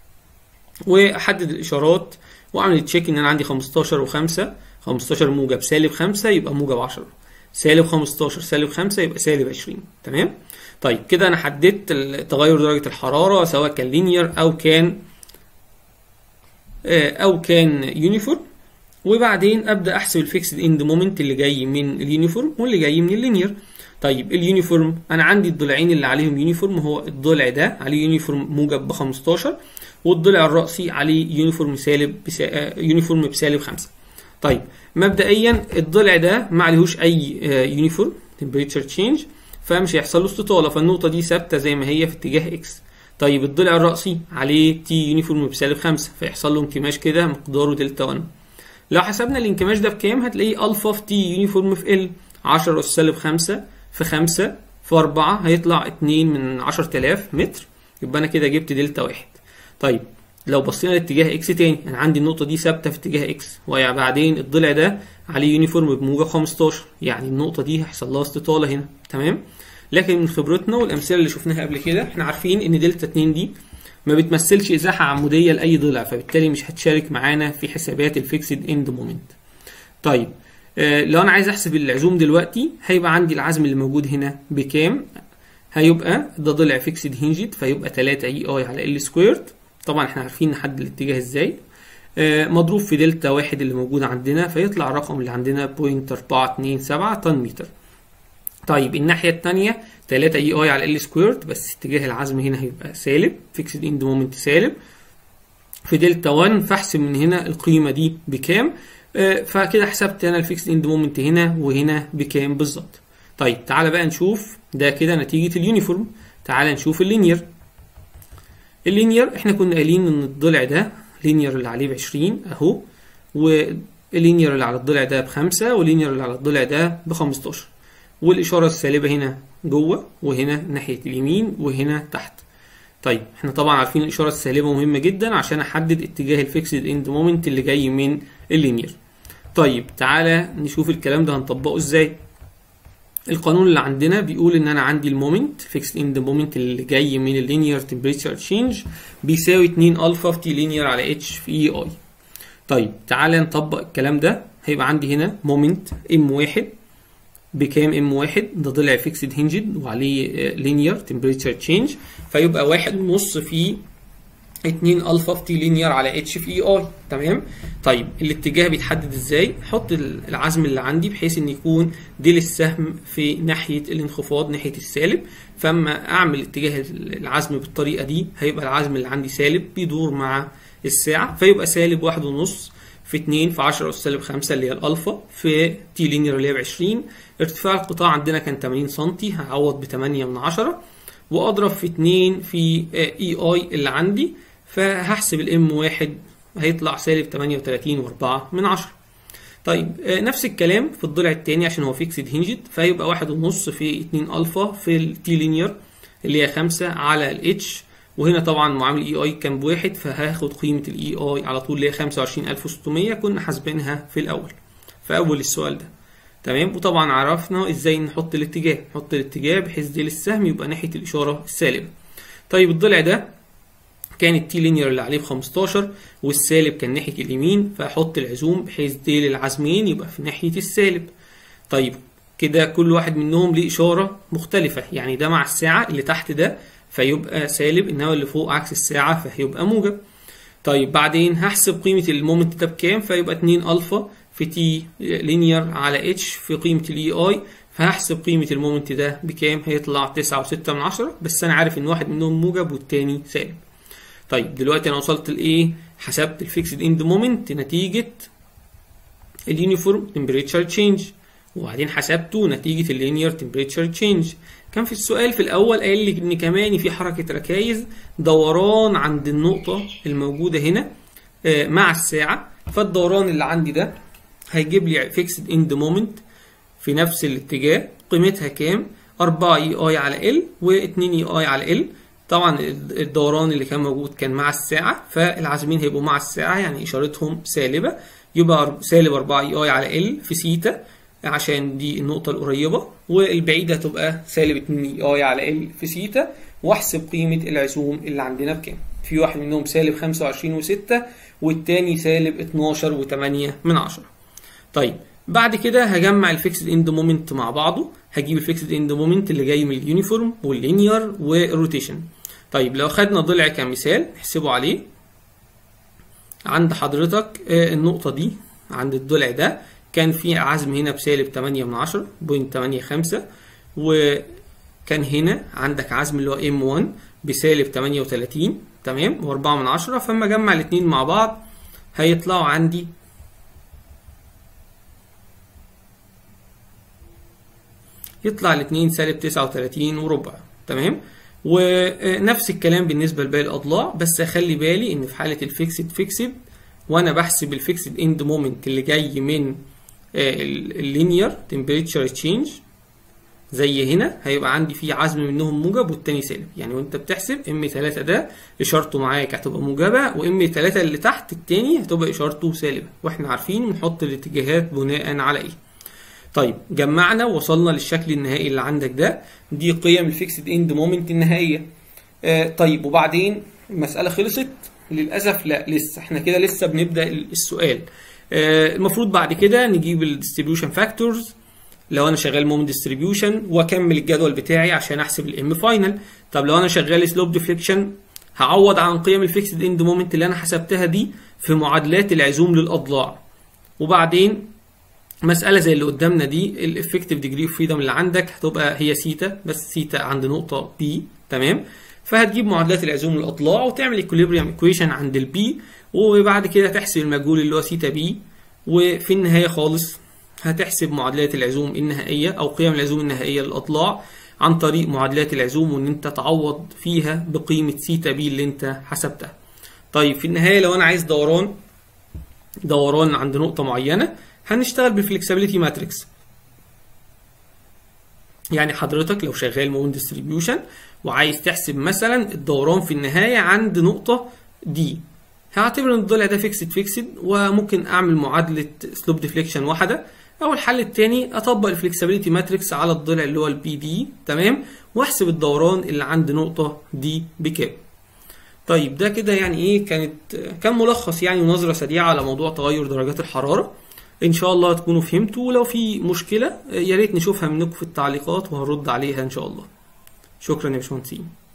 واحدد الاشارات واعمل تشيك ان انا عندي خمستاشر وخمسة، خمستاشر موجب سالب خمسة يبقى موجب عشرة، سالب خمستاشر سالب خمسة يبقى سالب عشرين، تمام. طيب كده انا حددت تغير درجه الحراره سواء كان لينير او كان او كان يونيفورم، وبعدين ابدا احسب الفيكسد اند مومنت اللي جاي من اليونيفورم واللي جاي من اللينير. طيب اليونيفورم انا عندي الضلعين اللي عليهم يونيفورم، هو الضلع ده عليه يونيفورم موجب ب خمستاشر، والضلع الرأسي عليه يونيفورم سالب بسا... يونيفورم بسالب خمسة. طيب مبدئيا الضلع ده ما عليهوش اي يونيفورم تمبريتشر تشينج، فمش هيحصل له استطاله، فالنقطه دي ثابته زي ما هي في اتجاه اكس. طيب الضلع الرأسي عليه تي يونيفورم بسالب خمسة، فيحصل له انكماش كده مقداره دلتا واحد. لو حسبنا الانكماش ده بكام هتلاقيه الفا في تي يونيفورم في ال، عشرة اس سالب خمسة في خمسة في أربعة هيطلع اتنين من عشرة آلاف متر، يبقى انا كده جبت دلتا واحد. طيب لو بصينا لاتجاه اكس تاني، انا عندي النقطه دي ثابته في اتجاه اكس، وبعدين الضلع ده عليه يونيفورم بموجب خمستاشر، يعني النقطه دي هيحصل لها استطاله هنا، تمام. لكن من خبرتنا والامثله اللي شفناها قبل كده احنا عارفين ان دلتا اتنين دي ما بتمثلش ازاحه عموديه لاي ضلع، فبالتالي مش هتشارك معانا في حسابات الفيكسد اند مومنت. طيب آه لو انا عايز احسب العزوم دلوقتي، هيبقى عندي العزم اللي موجود هنا بكام؟ هيبقى ده ضلع فيكسد هينجد، فيبقى تلاتة اي اي على ال سكويرد. طبعا احنا عارفين نحدد الاتجاه ازاي. آه مضروب في دلتا واحد اللي موجود عندنا، فيطلع الرقم اللي عندنا بوينت أربعة اتنين سبعة طن متر. طيب الناحية التانية تلاتة اي اي على ال سكويرد، بس اتجاه العزم هنا هيبقى سالب، فيكسد اند مومنت سالب في دلتا واحد، فاحسب من هنا القيمة دي بكام. آه فكده حسبت انا الفيكسد اند مومنت هنا وهنا بكام بالظبط. طيب تعالى بقى نشوف ده كده نتيجة اليونيفورم. تعالى نشوف اللينير. اللينير احنا كنا قايلين ان الضلع ده لينير اللي عليه بعشرين اهو، واللينير اللي على الضلع ده بخمسة، واللينير اللي على الضلع ده بخمستاشر، والإشارة السالبة هنا جوه وهنا ناحية اليمين وهنا تحت. طيب احنا طبعا عارفين الإشارة السالبة مهمة جدا عشان أحدد اتجاه الفيكسد اند مومنت اللي جاي من اللينير. طيب تعالى نشوف الكلام ده هنطبقه ازاي. القانون اللي عندنا بيقول ان انا عندي المومنت فيكسد اند مومنت اللي جاي من اللينير تمبريتشر تشينج بيساوي اتنين الفا في تي لينير على اتش في اي اي. طيب تعالى نطبق الكلام ده. هيبقى عندي هنا مومنت ام واحد بكام؟ ام واحد ده ضلع فيكسد هينجد وعليه لينير تمبريتشر تشينج، فيبقى واحد ونص في اتنين الفا في تي لينير على اتش في اي اي. تمام. طيب الاتجاه بيتحدد ازاي؟ احط العزم اللي عندي بحيث ان يكون ديل السهم في ناحيه الانخفاض ناحيه السالب، فاما اعمل اتجاه العزم بالطريقه دي هيبقى العزم اللي عندي سالب بيدور مع الساعه، فيبقى سالب واحد ونص في اتنين في عشرة أس سالب خمسة اللي هي الالفا في تي لينير اللي هي ب عشرين. ارتفاع القطاع عندنا كان تمانين سنتي، هعوض ب تمانية من عشرة واضرب في اتنين في اي اي اللي عندي، فهحسب الام واحد هيطلع سالب تمانية وتلاتين واربعة من عشرة. طيب نفس الكلام في الضلع الثاني عشان هو فيكسد هينجد، فيبقى واحد ونص في اتنين الفا في التي لينير اللي هي خمسة على الاتش، وهنا طبعا معامل اي اي كان بواحد، فهاخد قيمة الاي اي على طول اللي هي خمسة وعشرين الف وستمية كنا حاسبينها في الاول في اول السؤال ده. تمام. وطبعا عرفنا ازاي نحط الاتجاه، نحط الاتجاه بحيث ديل السهم يبقى ناحية الاشارة السالبة. طيب الضلع ده كان التي لينير اللي عليه ب خمستاشر والسالب كان ناحية اليمين، فاحط العزوم بحيث ديل العزمين يبقى في ناحية السالب. طيب كده كل واحد منهم ليه اشارة مختلفة، يعني ده مع الساعة اللي تحت ده فيبقى سالب، انما اللي فوق عكس الساعة فهيبقى موجب. طيب بعدين هحسب قيمة المومنت ده بكام، فيبقى اتنين الفا في تي لينير على اتش في قيمة الاي اي، فهحسب قيمة المومنت ده بكام، هيطلع تسعة وستة من عشرة، بس انا عارف ان واحد منهم موجب والتاني سالب. طيب دلوقتي انا وصلت لايه؟ حسبت الفيكسد اند مومنت نتيجة اليونيفورم تمبريتشر تشينج، وبعدين حسبته نتيجة اللينير تمبريتشر تشينج. كان في السؤال في الاول قايل لي ان كمان في حركة ركايز دوران عند النقطة الموجودة هنا مع الساعة، فالدوران اللي عندي ده هيجيب لي فيكسد اند مومنت في نفس الاتجاه قيمتها كام؟ أربعة اي اي على ال واتنين اي اي على ال. طبعا الدوران اللي كان موجود كان مع الساعة، فالعازمين هيبقوا مع الساعة يعني اشارتهم سالبة، يبقى سالب أربعة اي اي على ال في سيتا عشان دي النقطة القريبة، والبعيدة هتبقى سالب اتنين اي اي على ال في سيتا، واحسب قيمة العزوم اللي عندنا بكام. في واحد منهم سالب خمسة وعشرين وستة والتاني سالب اتناشر وتمانية من عشرة. طيب بعد كده هجمع الفيكسد اند مومنت مع بعضه، هجيب الفيكسد اند مومنت اللي جاي من اليونيفورم واللينير والروتيشن. طيب لو خدنا ضلع كمثال نحسبه عليه، عند حضرتك النقطة دي عند الضلع ده كان في عزم هنا بسالب تمانية من عشرة بوينت تمانية خمسة، وكان هنا عندك عزم اللي هو ام واحد بسالب تمانية وتلاتين تمام واربعة من عشرة، فاما اجمع الاتنين مع بعض هيطلعوا عندي يطلع الاتنين سالب تسعة وتلاتين وربع. تمام. ونفس الكلام بالنسبه لباقي الاضلاع، بس اخلي بالي ان في حاله الفيكسد فيكسد وانا بحسب الفيكسد اند مومنت اللي جاي من اللينير تمبريتشر تشينج زي هنا هيبقى عندي فيه عزم منهم موجب والتاني سالب، يعني وانت بتحسب ام تلاتة ده اشارته معاك هتبقى موجبه، وام تلاتة اللي تحت التاني هتبقى اشارته سالبه، واحنا عارفين نحط الاتجاهات بناء على ايه. طيب جمعنا ووصلنا للشكل النهائي اللي عندك ده، دي قيم الفيكسد اند مومنت النهائيه. آه طيب وبعدين المساله خلصت؟ للاسف لا، لسه احنا كده لسه بنبدا السؤال. آه المفروض بعد كده نجيب الديستريبيوشن فاكتورز لو انا شغال مومنت ديستريبيوشن، واكمل الجدول بتاعي عشان احسب الام فاينل. طب لو انا شغال سلوب ديفليكشن هعوض عن قيم الفيكسد اند مومنت اللي انا حسبتها دي في معادلات العزوم للاضلاع. وبعدين مساله زي اللي قدامنا دي، الافكتيف ديجري اوف فريدم اللي عندك هتبقى هي سيتا، بس سيتا عند نقطه بي، تمام؟ فهتجيب معادلات العزوم للاضلاع وتعمل ايكوليبريم ايكويشن عند البي، وبعد كده تحسب المجهول اللي هو سيتا بي، وفي النهايه خالص هتحسب معادلات العزوم النهائيه او قيم العزوم النهائيه للاضلاع عن طريق معادلات العزوم، وان انت تعوض فيها بقيمه سيتا بي اللي انت حسبتها. طيب في النهايه لو انا عايز دوران دوران عند نقطه معينه هنشتغل بالفلكسبيليتي ماتريكس. يعني حضرتك لو شغال مومنت ديستريبيوشن وعايز تحسب مثلا الدوران في النهايه عند نقطه دي، هعتبر ان الضلع ده فيكسد فيكسد، وممكن اعمل معادله سلوب ديفليكشن واحده، او الحل الثاني اطبق الفلكسبيليتي ماتريكس على الضلع اللي هو البي دي، تمام؟ واحسب الدوران اللي عند نقطه دي بكام. طيب ده كده يعني ايه، كانت كان ملخص يعني ونظره سريعه على موضوع تغير درجات الحراره. ان شاء الله تكونوا فهمتوا، ولو في مشكله يا ريت نشوفها منكم في التعليقات وهنرد عليها ان شاء الله. شكرا يا باشمهندسين.